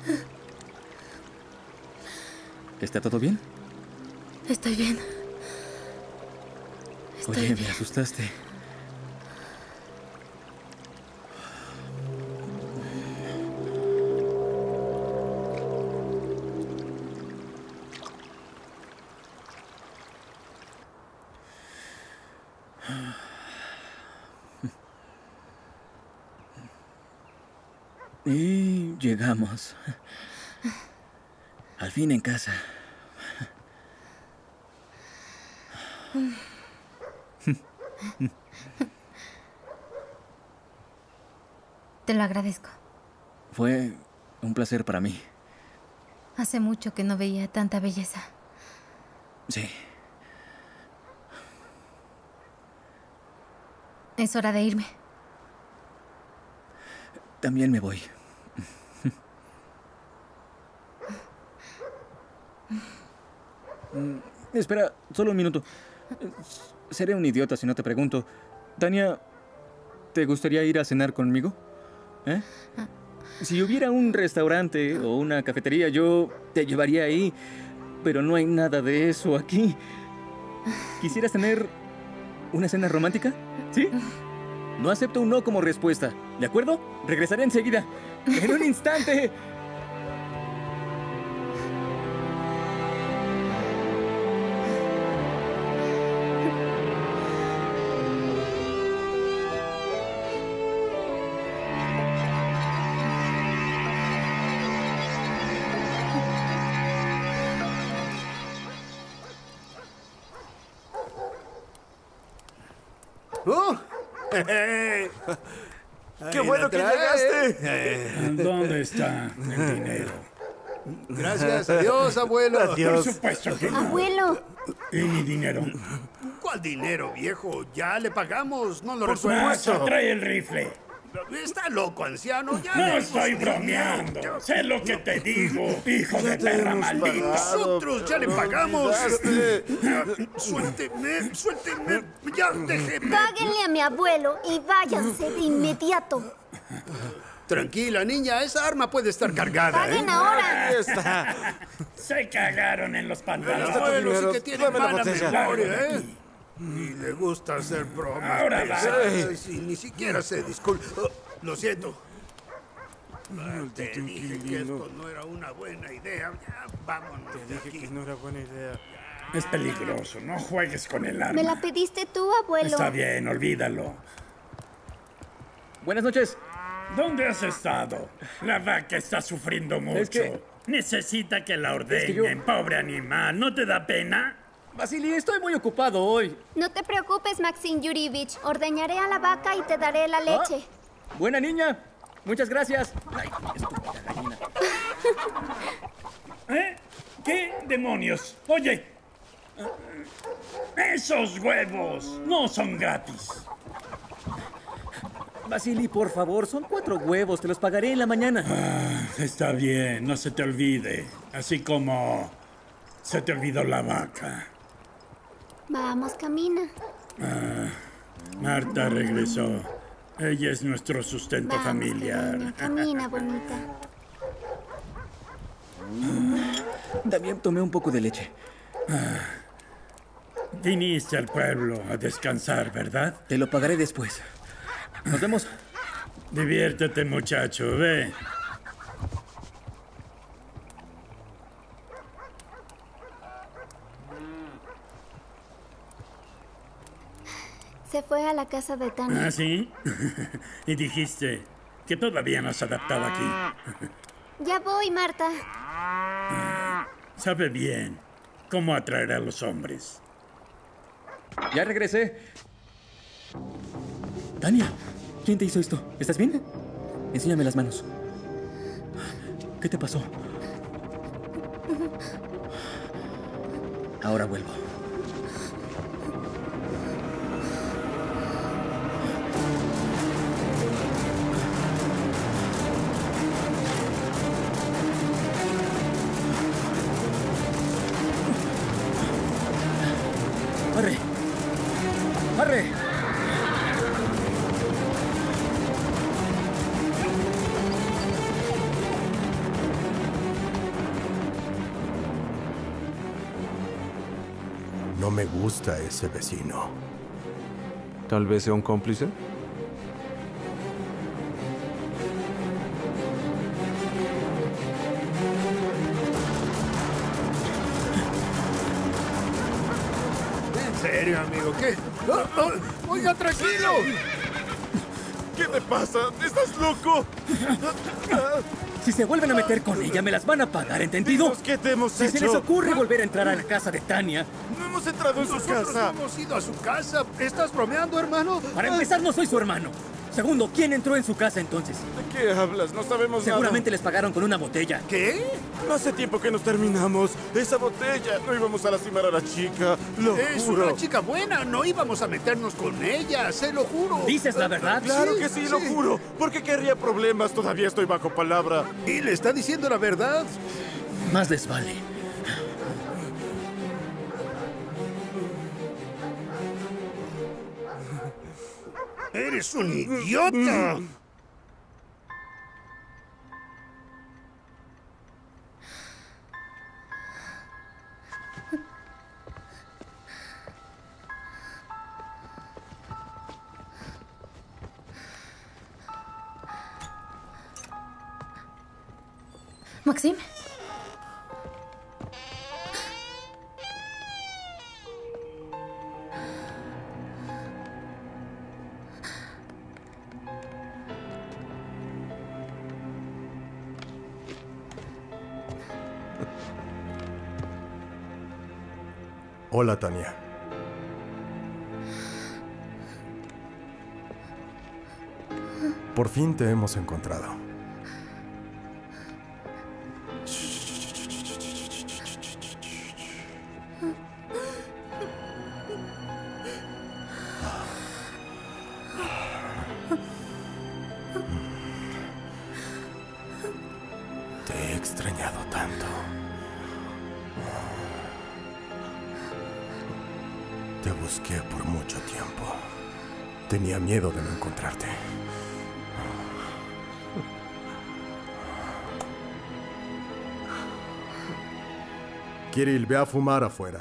¿Está todo bien? Estoy bien. Oye, me asustaste. Y llegamos. Al fin en casa. Te lo agradezco. Fue un placer para mí. Hace mucho que no veía tanta belleza. Sí. Es hora de irme. También me voy. Espera, solo un minuto. Seré un idiota si no te pregunto. Tania, ¿te gustaría ir a cenar conmigo? ¿Eh? Si hubiera un restaurante o una cafetería, yo te llevaría ahí. Pero no hay nada de eso aquí. ¿Quisieras tener una escena romántica? ¿Sí? No acepto un no como respuesta. ¿De acuerdo? Regresaré enseguida. ¡En un instante! ¡Qué bueno que llegaste! ¿Dónde está el dinero? Gracias a Dios, abuelo. Por supuesto que no. Abuelo. ¿Y mi dinero? ¿Cuál dinero, viejo? Ya le pagamos, no lo Por recuerdo. supuesto, trae el rifle. Está loco, anciano. Ya No le estoy hemos- bromeando. Sé lo que te digo, hijo de te perra hemos maldita. Nosotros ya le pagamos. olvidaste. Suélteme. Ya, déjeme. Páguenle a mi abuelo y váyanse de inmediato. Tranquila, niña. Esa arma puede estar cargada. ¡Paguen ahora! Ahí está. Se cagaron en los El pantalones. abuelo sí dinero. que tiene Dame la mala botella. memoria, ¿eh? Y le gusta hacer bromas. Ahora pesadas y ni siquiera se disculpa. Lo siento. Te dije que esto no era una buena idea. Ya, vámonos de aquí. Que no era buena idea. Es peligroso, no juegues con el arma. Me la pediste tú, abuelo. Está bien, olvídalo. Buenas noches. ¿Dónde has estado? La vaca está sufriendo mucho. Es que- Necesita que la ordenen, Es que yo- pobre animal. ¿No te da pena? Vasily, estoy muy ocupado hoy. No te preocupes, Maxim Yurevich. Ordeñaré a la vaca y te daré la leche. Buena niña. Muchas gracias. Ay, estúpida gallina. ¿Eh? ¿Qué demonios? Oye, esos huevos no son gratis. Vasily, por favor, son 4 huevos. Te los pagaré en la mañana. Está bien, no se te olvide. Así como se te olvidó la vaca. Vamos, camina. Marta regresó. Ella es nuestro sustento Vamos, familiar. cariño, camina, bonita. También tomé un poco de leche. Viniste al pueblo a descansar, ¿verdad? Te lo pagaré después. Nos vemos. Diviértete, muchacho. Ve. Se fue a la casa de Tania. ¿Ah, sí? Y dijiste que todavía no se adaptaba aquí. Ya voy, Marta. Sabe bien cómo atraer a los hombres. Ya regresé. Tania, ¿quién te hizo esto? ¿Estás bien? Enséñame las manos. ¿Qué te pasó? Ahora vuelvo. ¡Arre! ¡Arre! No me gusta ese vecino. Tal vez sea un cómplice. ¿En serio, amigo? ¿Qué? Oiga, tranquilo. ¿Qué te pasa? ¿Estás loco? Si se vuelven a meter con ella, me las van a pagar, ¿entendido? Dinos, ¿qué te hemos Si se hecho? les ocurre volver a entrar a la casa de Tania... No hemos entrado en su Nosotros casa. hemos ido a su casa. ¿Estás bromeando, hermano? Para empezar, no soy su hermano. Segundo, ¿quién entró en su casa entonces? ¿De qué hablas? No sabemos Seguramente les pagaron con una botella. ¿Qué? nada. Hace tiempo que nos terminamos. Esa botella. No íbamos a lastimar a la chica. Lo Es juro. una chica buena. No íbamos a meternos con ella. Se lo juro. ¿Dices la verdad? Claro que sí, lo juro. ¿Por qué querría problemas? Todavía estoy bajo palabra. ¿Y le está diciendo la verdad? Más les vale. ¡Eres un idiota! ¿Maxim? Hola, Tania. Por fin te hemos encontrado. Te he extrañado tanto. Te busqué por mucho tiempo. Tenía miedo de no encontrarte. Kirill, ve a fumar afuera.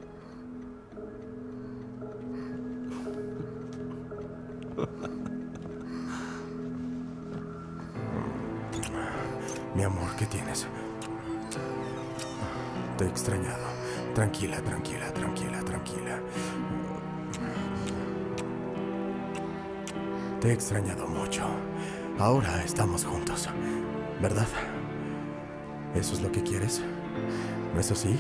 Mi amor, ¿qué tienes? Te he extrañado. Tranquila, tranquila, tranquila, tranquila. Te he extrañado mucho. Ahora estamos juntos, ¿verdad? ¿Eso es lo que quieres? ¿No es así?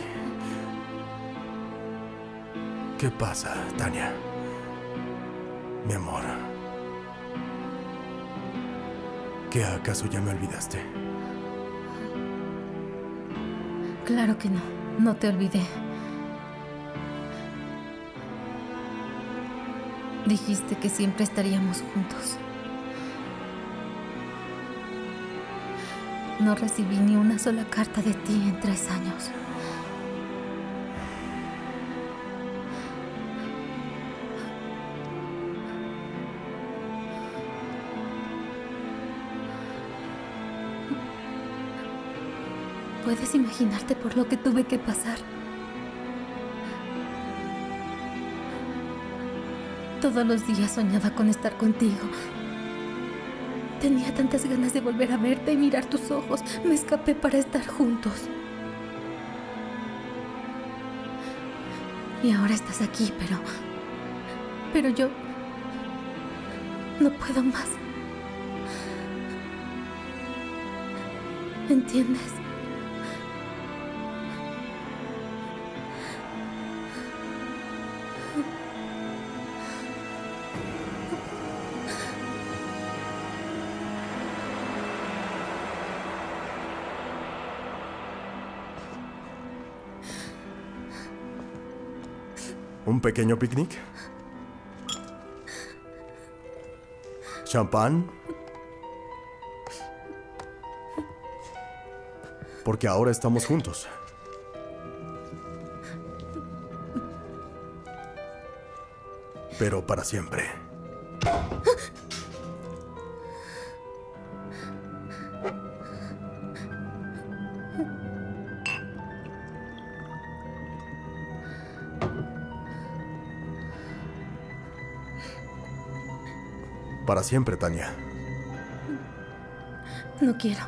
¿Qué pasa, Tania? Mi amor. ¿Qué, acaso ya me olvidaste? Claro que no. No te olvidé. Dijiste que siempre estaríamos juntos. No recibí ni una sola carta de ti en 3 años. ¿Puedes imaginarte por lo que tuve que pasar? Todos los días soñaba con estar contigo. Tenía tantas ganas de volver a verte y mirar tus ojos. Me escapé para estar juntos. Y ahora estás aquí, pero yo no puedo más. ¿Entiendes? ¿Un pequeño picnic? ¿Champán? Porque ahora estamos juntos. Pero para siempre. Para siempre, Tania. No quiero.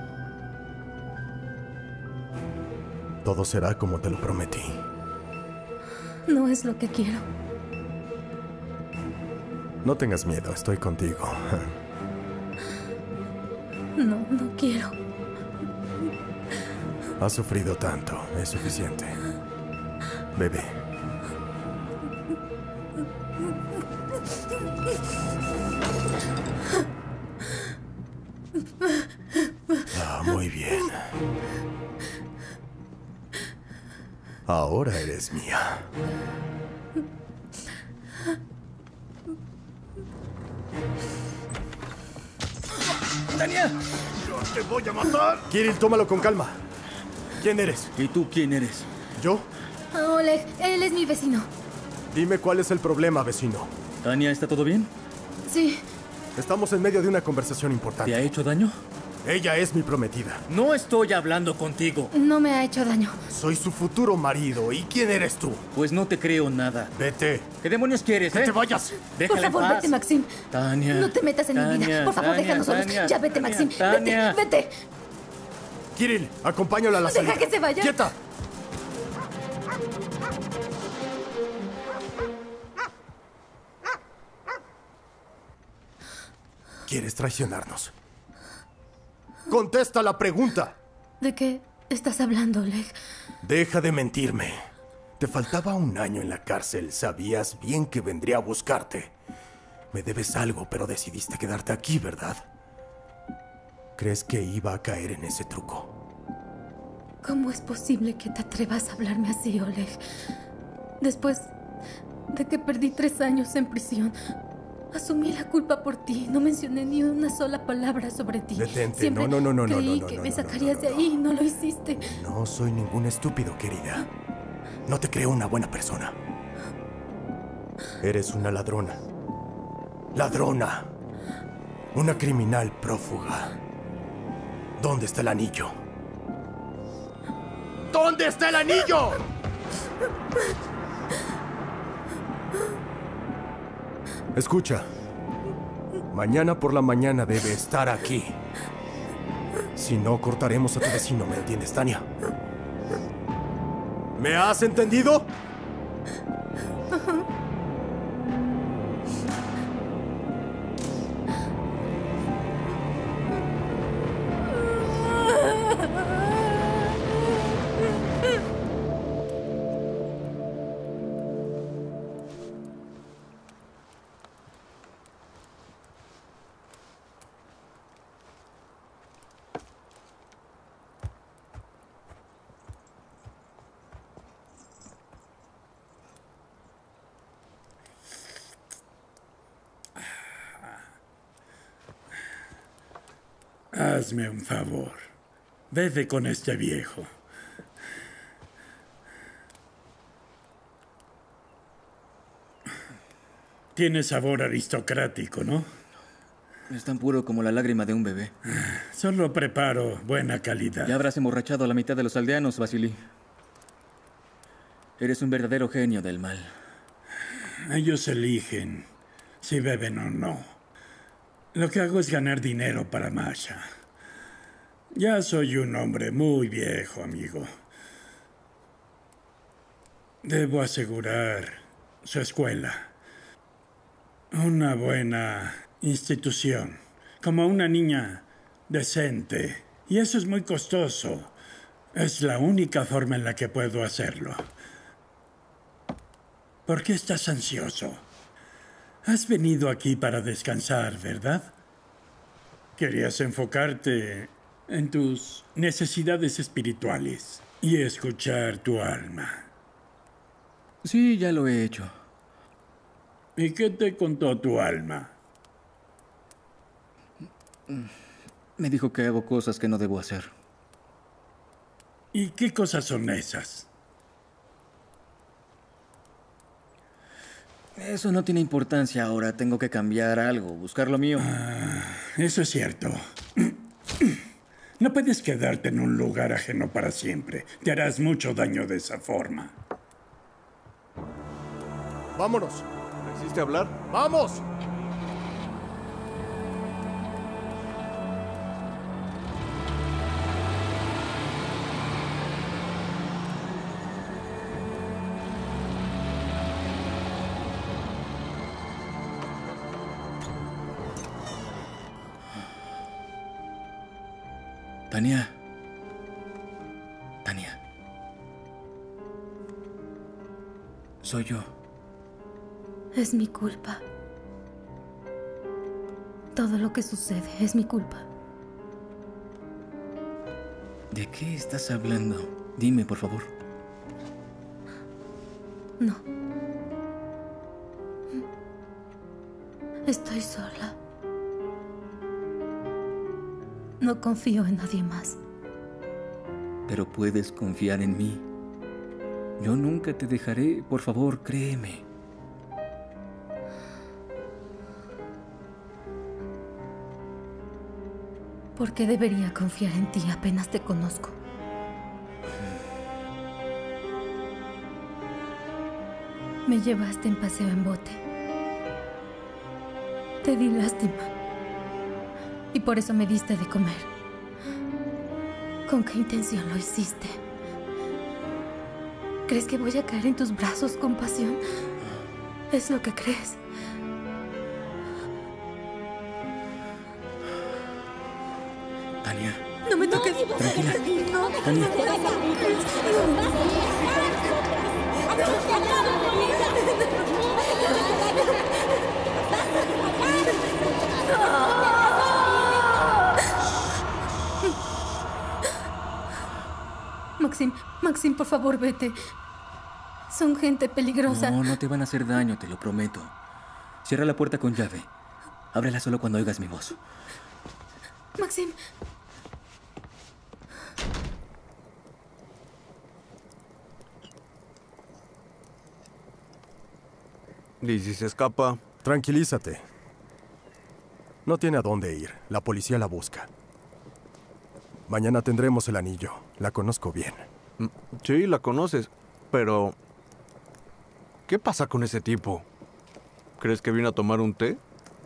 Todo será como te lo prometí. No es lo que quiero. No tengas miedo, estoy contigo. No quiero. Has sufrido tanto, es suficiente. Bebé. Muy bien. Ahora eres mía. ¡Tania! ¡Yo te voy a matar! Kirill, tómalo con calma. ¿Quién eres? ¿Y tú quién eres? ¿Yo? Oleg, él es mi vecino. Dime cuál es el problema, vecino. ¿Tania, está todo bien? Sí. Estamos en medio de una conversación importante. ¿Te ha hecho daño? Ella es mi prometida. No estoy hablando contigo. No me ha hecho daño. Soy su futuro marido. ¿Y quién eres tú? Pues no te creo nada. Vete. ¿Qué demonios quieres, ¡Que te vayas! Déjala Por favor, en paz. vete, Maxim. Tania. No te metas en mi vida. Por favor, déjanos solos. Ya vete, Maxim. Tania. Vete. Kirill, acompáñala a la salida. ¡Deja que se vaya! ¡Quieta! ¿Quieres traicionarnos? ¡Contesta la pregunta! ¿De qué estás hablando, Oleg? Deja de mentirme. Te faltaba un año en la cárcel. Sabías bien que vendría a buscarte. Me debes algo, pero decidiste quedarte aquí, ¿verdad? ¿Crees que iba a caer en ese truco? ¿Cómo es posible que te atrevas a hablarme así, Oleg? Después de que perdí 3 años en prisión, asumí la culpa por ti. No mencioné ni una sola palabra sobre ti. Detente. Siempre No. creí que me sacarías de ahí y no lo hiciste. No soy ningún estúpido, querida. No te creo una buena persona. Eres una ladrona. ¡Ladrona! Una criminal prófuga. ¿Dónde está el anillo? ¿Dónde está el anillo? Escucha. Mañana por la mañana debe estar aquí. Si no, cortaremos a tu vecino, ¿me entiendes, Tania? ¿Me has entendido? Hazme un favor. Bebe con este viejo. Tiene sabor aristocrático, ¿no? Es tan puro como la lágrima de un bebé. Solo preparo buena calidad. Ya habrás emborrachado a la mitad de los aldeanos, Vasily. Eres un verdadero genio del mal. Ellos eligen si beben o no. Lo que hago es ganar dinero para Masha. Ya soy un hombre muy viejo, amigo. Debo asegurar su escuela. Una buena institución. Como una niña decente. Y eso es muy costoso. Es la única forma en la que puedo hacerlo. ¿Por qué estás ansioso? Has venido aquí para descansar, ¿verdad? Querías enfocarte en tus necesidades espirituales y escuchar tu alma. Sí, ya lo he hecho. ¿Y qué te contó tu alma? Me dijo que hago cosas que no debo hacer. ¿Y qué cosas son esas? Eso no tiene importancia ahora. Tengo que cambiar algo, buscar lo mío. Eso es cierto. No puedes quedarte en un lugar ajeno para siempre. Te harás mucho daño de esa forma. ¡Vámonos! ¿Me hiciste hablar? ¡Vamos! Tania. Tania. Soy yo. Es mi culpa. Todo lo que sucede es mi culpa. ¿De qué estás hablando? Dime, por favor. No. Estoy sola. No confío en nadie más. Pero puedes confiar en mí. Yo nunca te dejaré. Por favor, créeme. ¿Por qué debería confiar en ti? Apenas te conozco. Me llevaste en paseo en bote. Te di lástima. Y por eso me diste de comer. ¿Con qué intención lo hiciste? ¿Crees que voy a caer en tus brazos con pasión? ¿Es lo que crees? Tania. No me toques. Tranquila. No. Tania. Maxim, por favor, vete. Son gente peligrosa. No, no te van a hacer daño, te lo prometo. Cierra la puerta con llave. Ábrela solo cuando oigas mi voz. Maxim. ¿Y si se escapa? Tranquilízate. No tiene a dónde ir. La policía la busca. Mañana tendremos el anillo. La conozco bien. Sí, la conoces. Pero... ¿qué pasa con ese tipo? ¿Crees que vino a tomar un té?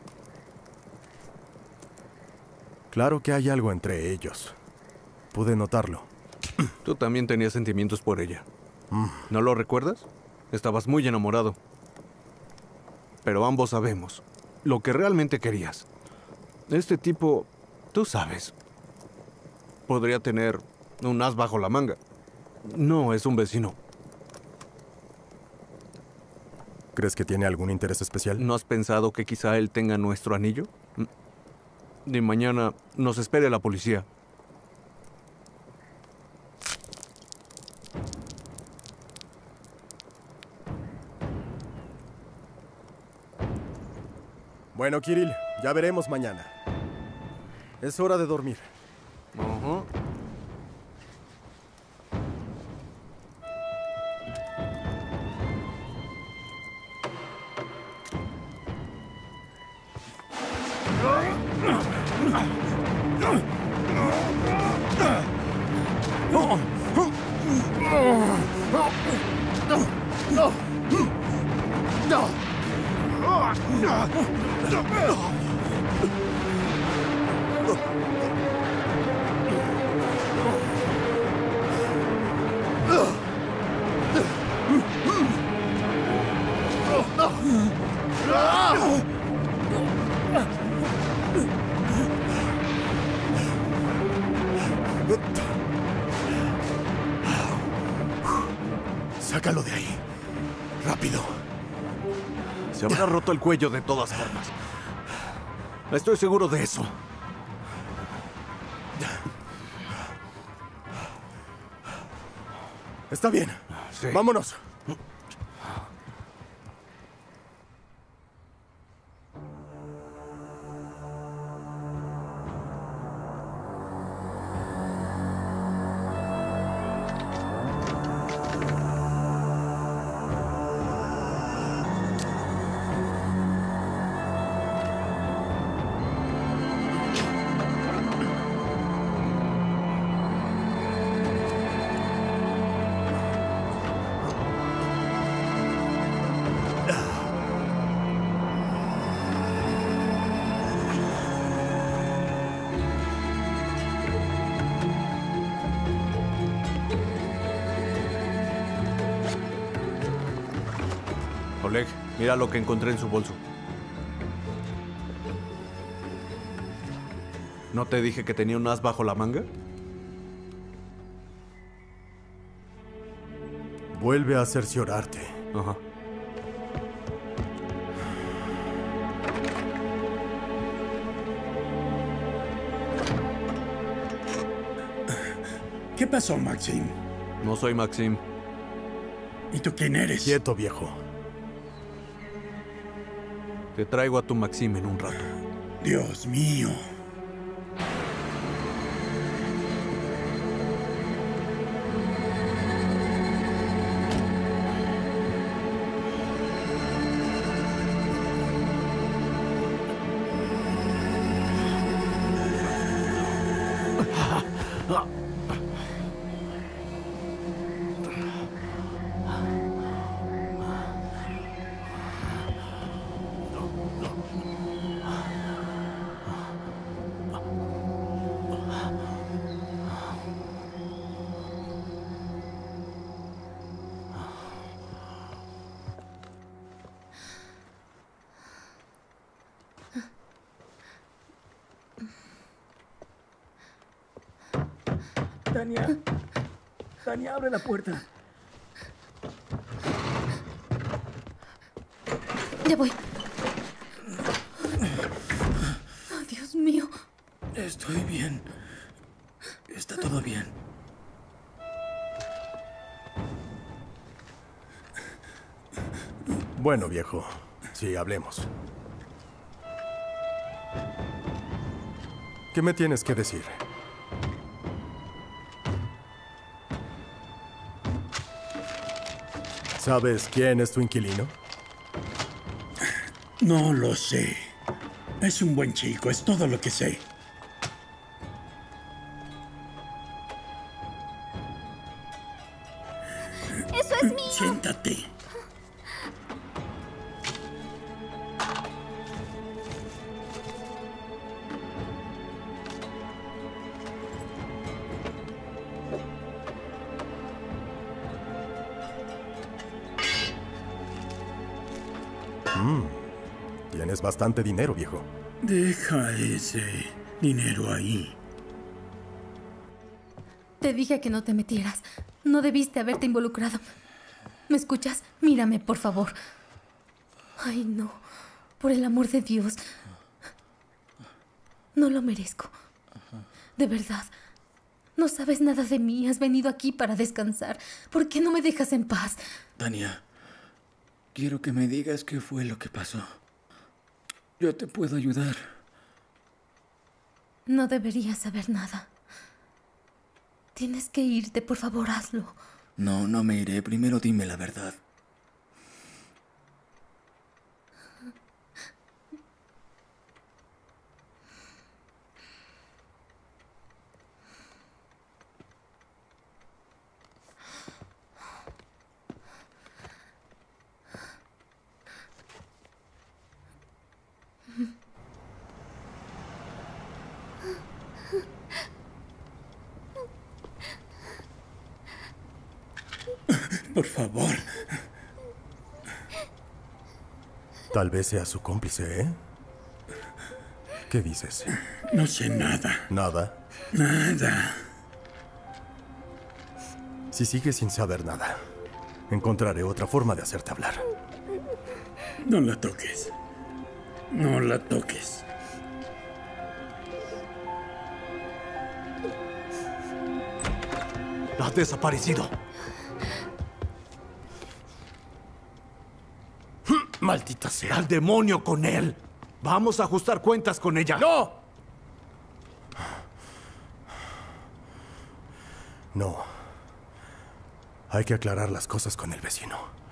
Claro que hay algo entre ellos. Pude notarlo. Tú también tenías sentimientos por ella. ¿No lo recuerdas? Estabas muy enamorado. Pero ambos sabemos lo que realmente querías. Este tipo, tú sabes, podría tener un as bajo la manga. No es un vecino. ¿Crees que tiene algún interés especial? ¿No has pensado que quizá él tenga nuestro anillo? Y mañana nos espere la policía. Bueno, Kirill, ya veremos mañana. Es hora de dormir. Ajá. Sácalo de ahí. Rápido. Se habrá roto el cuello de todas formas. Estoy seguro de eso. Está bien. Sí. Vámonos. Oleg, mira lo que encontré en su bolso. ¿No te dije que tenía un as bajo la manga? Vuelve a cerciorarte. Ajá. ¿Qué pasó, Maxim? No soy Maxim. ¿Y tú quién eres? Quieto, viejo. Te traigo a tu Maxim en un rato. Dios mío. Tania. Tania, abre la puerta. Ya voy. Oh, Dios mío. Estoy bien. Está todo bien. Bueno, viejo. Sí, hablemos. ¿Qué me tienes que decir? ¿Sabes quién es tu inquilino? No lo sé. Es un buen chico, es todo lo que sé. ¡Eso es mío! Siéntate. Tienes bastante dinero, viejo. Deja ese dinero ahí. Te dije que no te metieras. No debiste haberte involucrado. ¿Me escuchas? Mírame, por favor. Ay, no. Por el amor de Dios. No lo merezco. De verdad. No sabes nada de mí. Has venido aquí para descansar. ¿Por qué no me dejas en paz? Tania, quiero que me digas qué fue lo que pasó. Yo te puedo ayudar. No deberías saber nada. Tienes que irte, por favor, hazlo. No, no me iré. Primero dime la verdad. Por favor. Tal vez sea su cómplice, ¿eh? ¿Qué dices? No sé nada. ¿Nada? Nada. Si sigues sin saber nada, encontraré otra forma de hacerte hablar. No la toques. No la toques. Ha desaparecido. ¡Maldita sea! ¡Al demonio con él! Vamos a ajustar cuentas con ella. ¡No! No. Hay que aclarar las cosas con el vecino.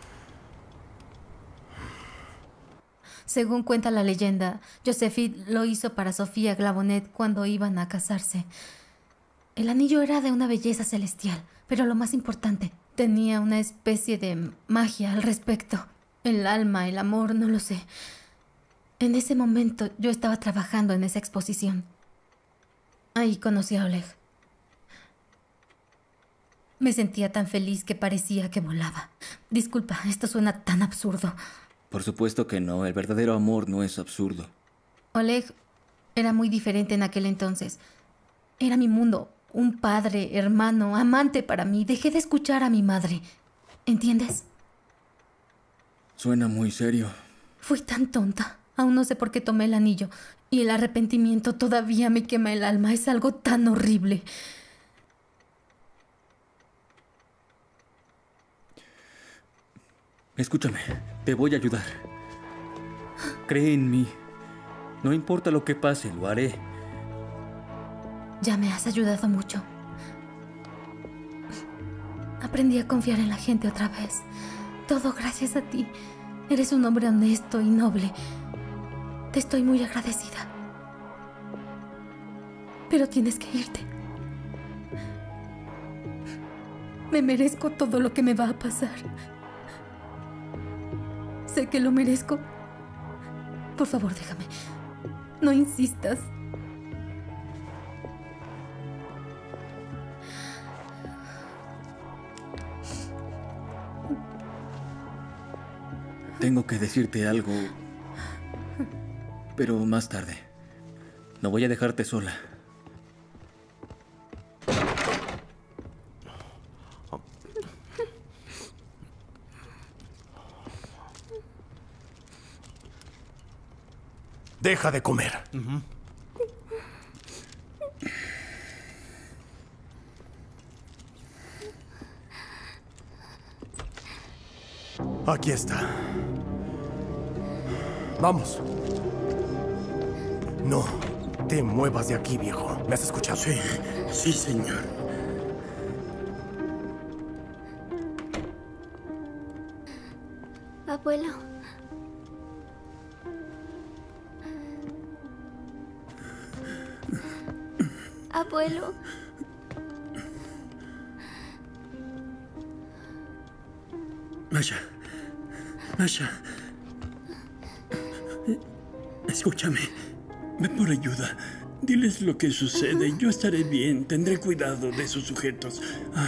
Según cuenta la leyenda, Josephine lo hizo para Sofía Glavonet cuando iban a casarse. El anillo era de una belleza celestial, pero lo más importante, tenía una especie de magia al respecto. El alma, el amor, no lo sé. En ese momento yo estaba trabajando en esa exposición. Ahí conocí a Oleg. Me sentía tan feliz que parecía que volaba. Disculpa, esto suena tan absurdo. Por supuesto que no. El verdadero amor no es absurdo. Oleg era muy diferente en aquel entonces. Era mi mundo. Un padre, hermano, amante para mí. Dejé de escuchar a mi madre. ¿Entiendes? Suena muy serio. Fui tan tonta. Aún no sé por qué tomé el anillo. Y el arrepentimiento todavía me quema el alma. Es algo tan horrible. Escúchame, te voy a ayudar. Cree en mí. No importa lo que pase, lo haré. Ya me has ayudado mucho. Aprendí a confiar en la gente otra vez. Todo gracias a ti. Eres un hombre honesto y noble. Te estoy muy agradecida. Pero tienes que irte. Me merezco todo lo que me va a pasar. Sé que lo merezco. Por favor, déjame. No insistas. Tengo que decirte algo, pero más tarde. No voy a dejarte sola. Deja de comer. Aquí está. Vamos. No te muevas de aquí, viejo. ¿Me has escuchado? Sí, sí, señor. Abuelo. Abuelo. Masha. Masha. Escúchame. Ve por ayuda. Diles lo que sucede. Yo estaré bien. Tendré cuidado de esos sujetos.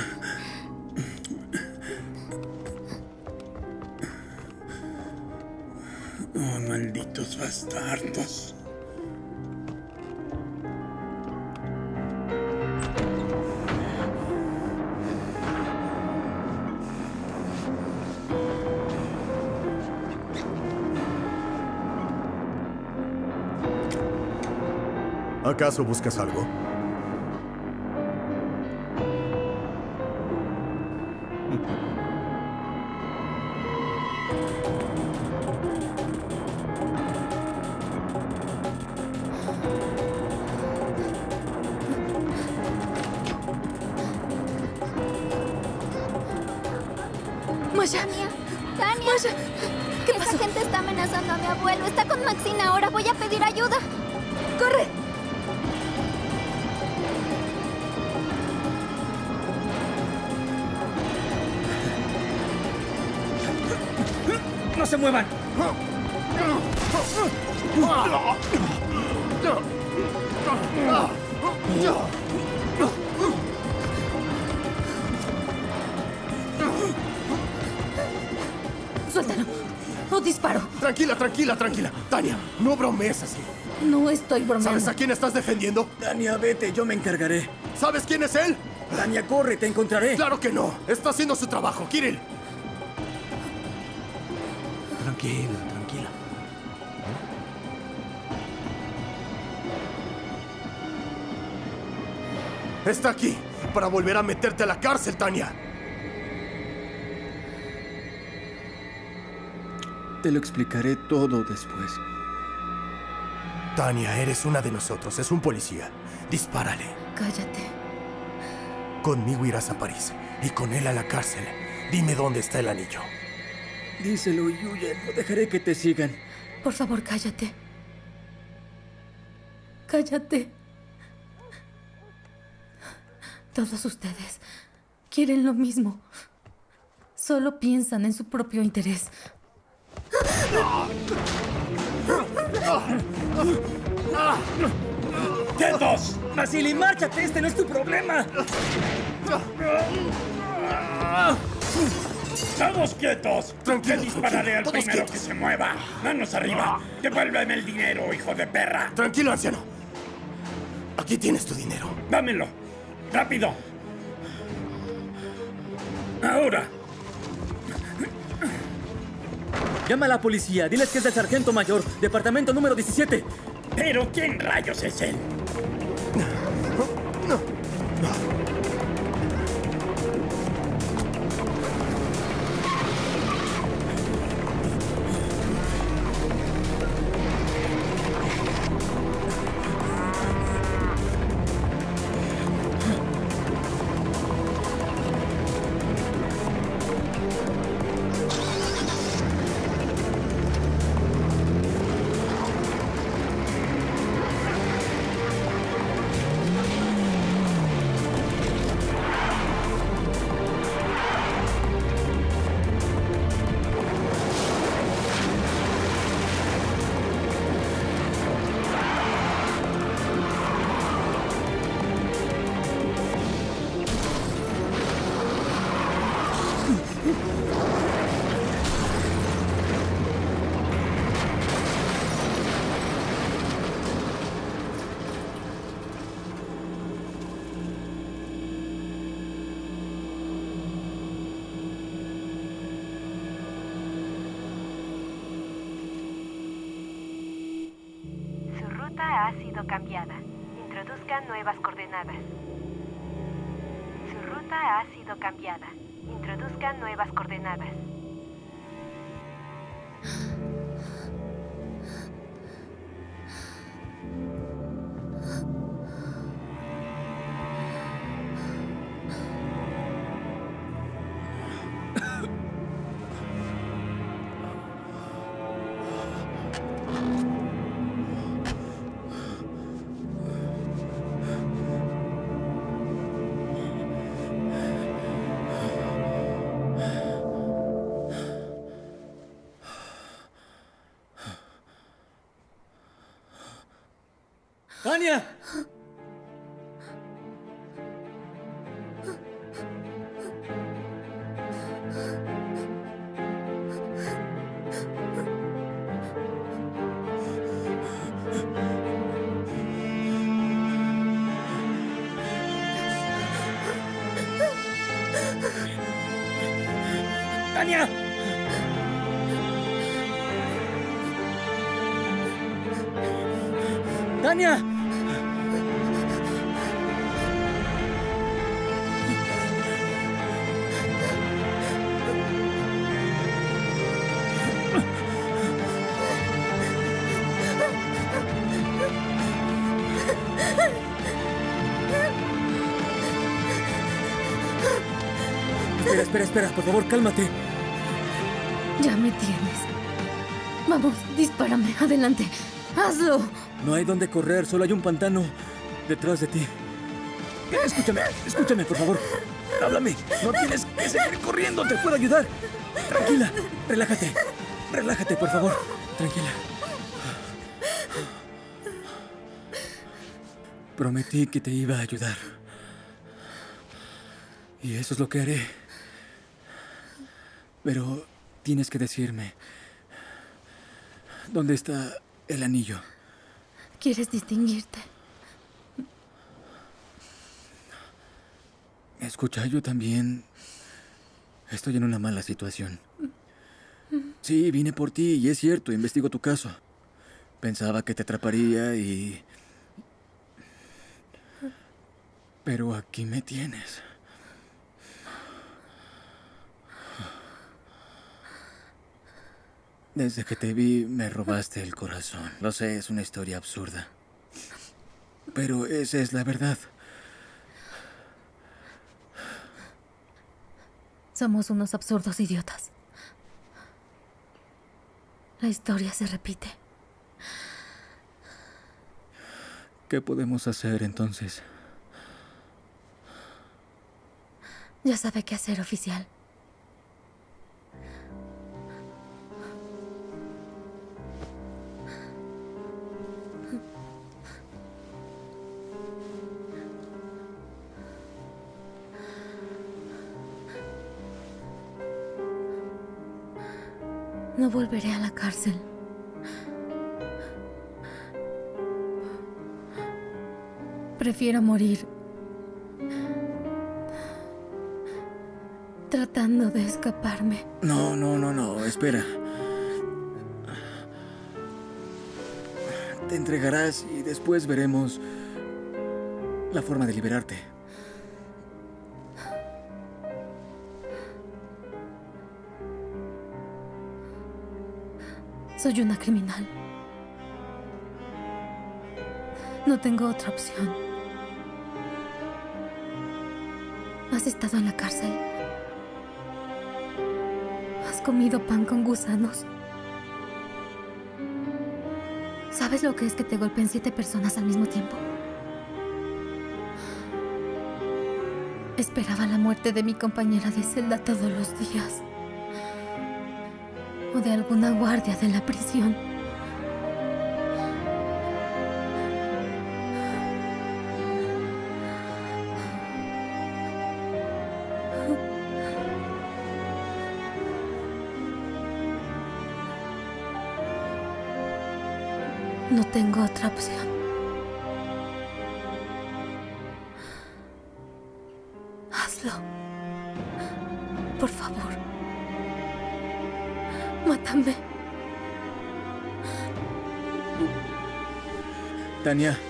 Oh, malditos bastardos. ¿Acaso buscas algo? Masha. Tania. Masha. ¿Qué pasó? Esa gente está amenazando a mi abuelo. Está con Maxine ahora. Voy a pedir ayuda. ¡Corre! ¡No se muevan! Suéltalo. O disparo. Tranquila, tranquila, tranquila. Tania, no bromees así. No estoy bromeando. ¿Sabes a quién estás defendiendo? Tania, vete, yo me encargaré. ¿Sabes quién es él? Tania, corre, te encontraré. Claro que no. Está haciendo su trabajo, Kirill. Tranquila, tranquila. Está aquí para volver a meterte a la cárcel, Tania. Te lo explicaré todo después. Tania, eres una de nosotros. Es un policía. Dispárale. Cállate. Conmigo irás a París y con él a la cárcel. Dime dónde está el anillo. Díselo y huye. No dejaré que te sigan. Por favor, cállate. Cállate. Todos ustedes quieren lo mismo. Solo piensan en su propio interés. ¡Quietos! ¡Vasily, márchate! ¡Este no es tu problema! ¡Todos quietos! Tranquilo, dispararé al todos primero quietos. que se mueva. ¡Manos arriba! ¡Devuélveme el dinero, hijo de perra! Tranquilo, anciano. Aquí tienes tu dinero. ¡Dámelo! ¡Rápido! ¡Ahora! Llama a la policía. Diles que es el sargento mayor, departamento número 17. ¿Pero quién rayos es él? ha sido cambiada. Introduzca nuevas coordenadas. Su ruta ha sido cambiada. Introduzca nuevas coordenadas. ¡Tania! ¡Tania! ¡Tania! Espera, por favor, cálmate. Ya me tienes. Vamos, dispárame, adelante. ¡Hazlo! No hay dónde correr, solo hay un pantano detrás de ti. Escúchame, por favor. Háblame. No tienes que seguir corriendo, te puedo ayudar. Tranquila, relájate, por favor. Tranquila. Prometí que te iba a ayudar. Y eso es lo que haré. Pero tienes que decirme, ¿dónde está el anillo? ¿Quieres distinguirte? Escucha, yo también estoy en una mala situación. Sí, vine por ti y es cierto, investigo tu caso. Pensaba que te atraparía y... Pero aquí me tienes. Desde que te vi, me robaste el corazón. Lo sé, es una historia absurda. Pero esa es la verdad. Somos unos absurdos idiotas. La historia se repite. ¿Qué podemos hacer entonces? Ya sabe qué hacer, oficial. No volveré a la cárcel. Prefiero morir tratando de escaparme. No, espera. Te entregarás y después veremos la forma de liberarte. Soy una criminal. No tengo otra opción. Has estado en la cárcel. Has comido pan con gusanos. ¿Sabes lo que es que te golpeen 7 personas al mismo tiempo? Esperaba la muerte de mi compañera de celda todos los días. O de alguna guardia de la prisión. No tengo otra opción. Hazlo. Por favor. Mátame. Tania.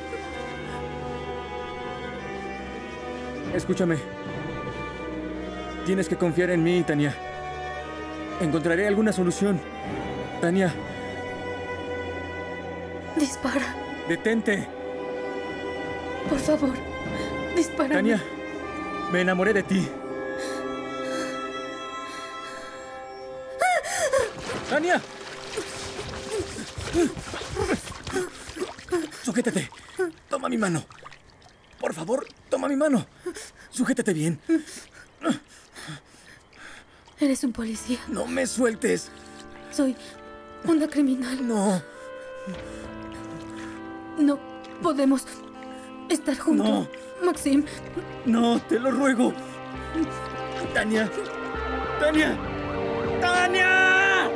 Escúchame. Tienes que confiar en mí, Tania. Encontraré alguna solución. Tania. Dispara. Detente. Por favor, dispara. Tania, me enamoré de ti. ¡Tania! Sujétate. Toma mi mano. Por favor, toma mi mano. Sujétate bien. Eres un policía. No me sueltes. Soy una criminal. No. No podemos estar juntos. No. Maxim. No, te lo ruego. Tania. Tania. ¡Tania!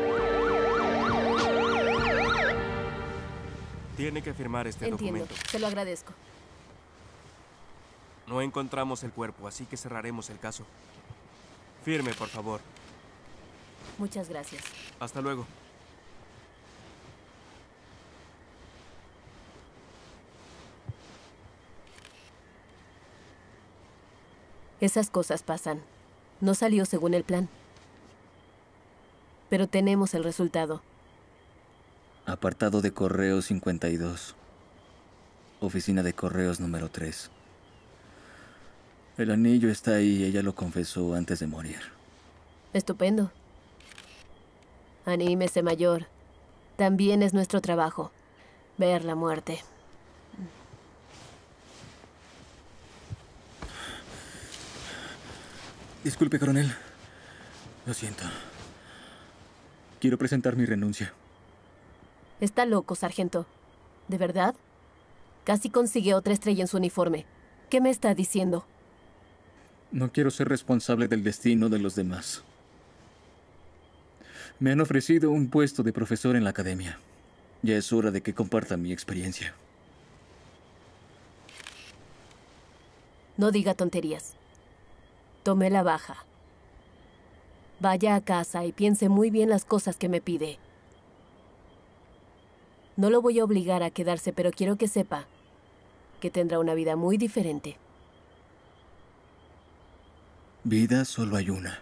Tiene que firmar este Entiendo. documento. Se lo agradezco. No encontramos el cuerpo, así que cerraremos el caso. Firme, por favor. Muchas gracias. Hasta luego. Esas cosas pasan. No salió según el plan. Pero tenemos el resultado. Apartado de correos 52. Oficina de correos número 3. El anillo está ahí, ella lo confesó antes de morir. Estupendo. Anímese, mayor. También es nuestro trabajo. Ver la muerte. Disculpe, coronel. Lo siento. Quiero presentar mi renuncia. Está loco, sargento. ¿De verdad? Casi consigue otra estrella en su uniforme. ¿Qué me está diciendo? No quiero ser responsable del destino de los demás. Me han ofrecido un puesto de profesor en la academia. Ya es hora de que comparta mi experiencia. No diga tonterías. Tomé la baja. Vaya a casa y piense muy bien las cosas que me pide. No lo voy a obligar a quedarse, pero quiero que sepa que tendrá una vida muy diferente. Vida solo hay una.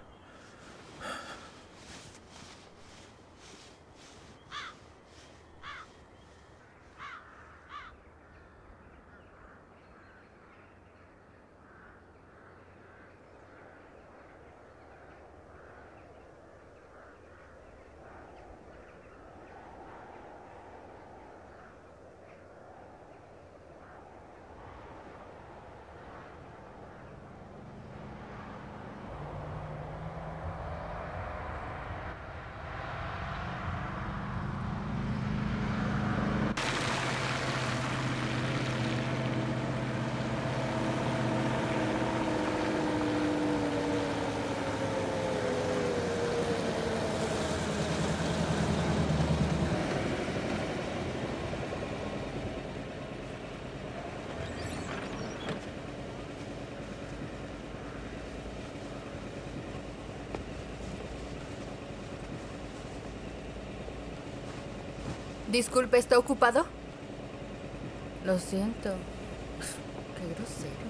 Disculpe, ¿está ocupado? Lo siento. Qué grosero.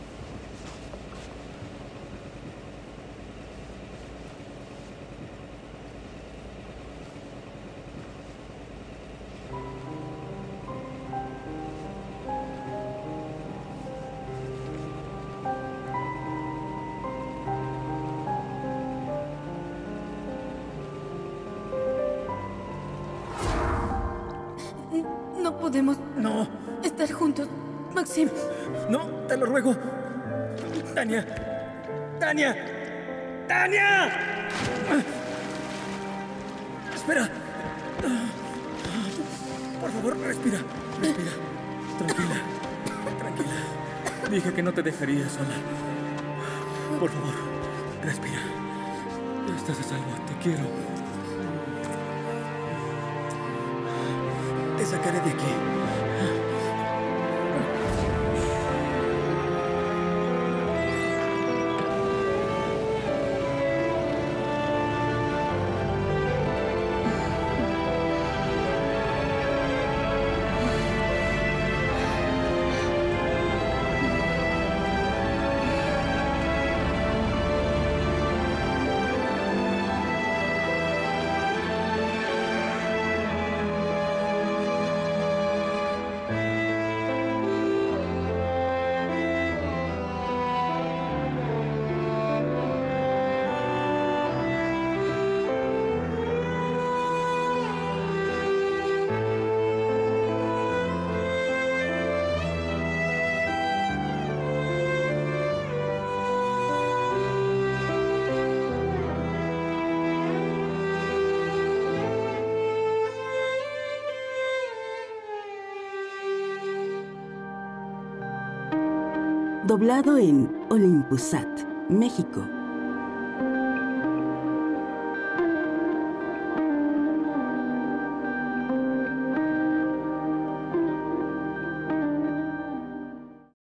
No podemos... No. Estar juntos, Maxim. No, te lo ruego. Tania. Tania. Tania. Espera. Por favor, respira. Respira. Tranquila. Tranquila. Dije que no te dejaría sola. Por favor, respira. Estás a salvo. Te quiero. Te sacaré de aquí. Doblado en Olympusat, México.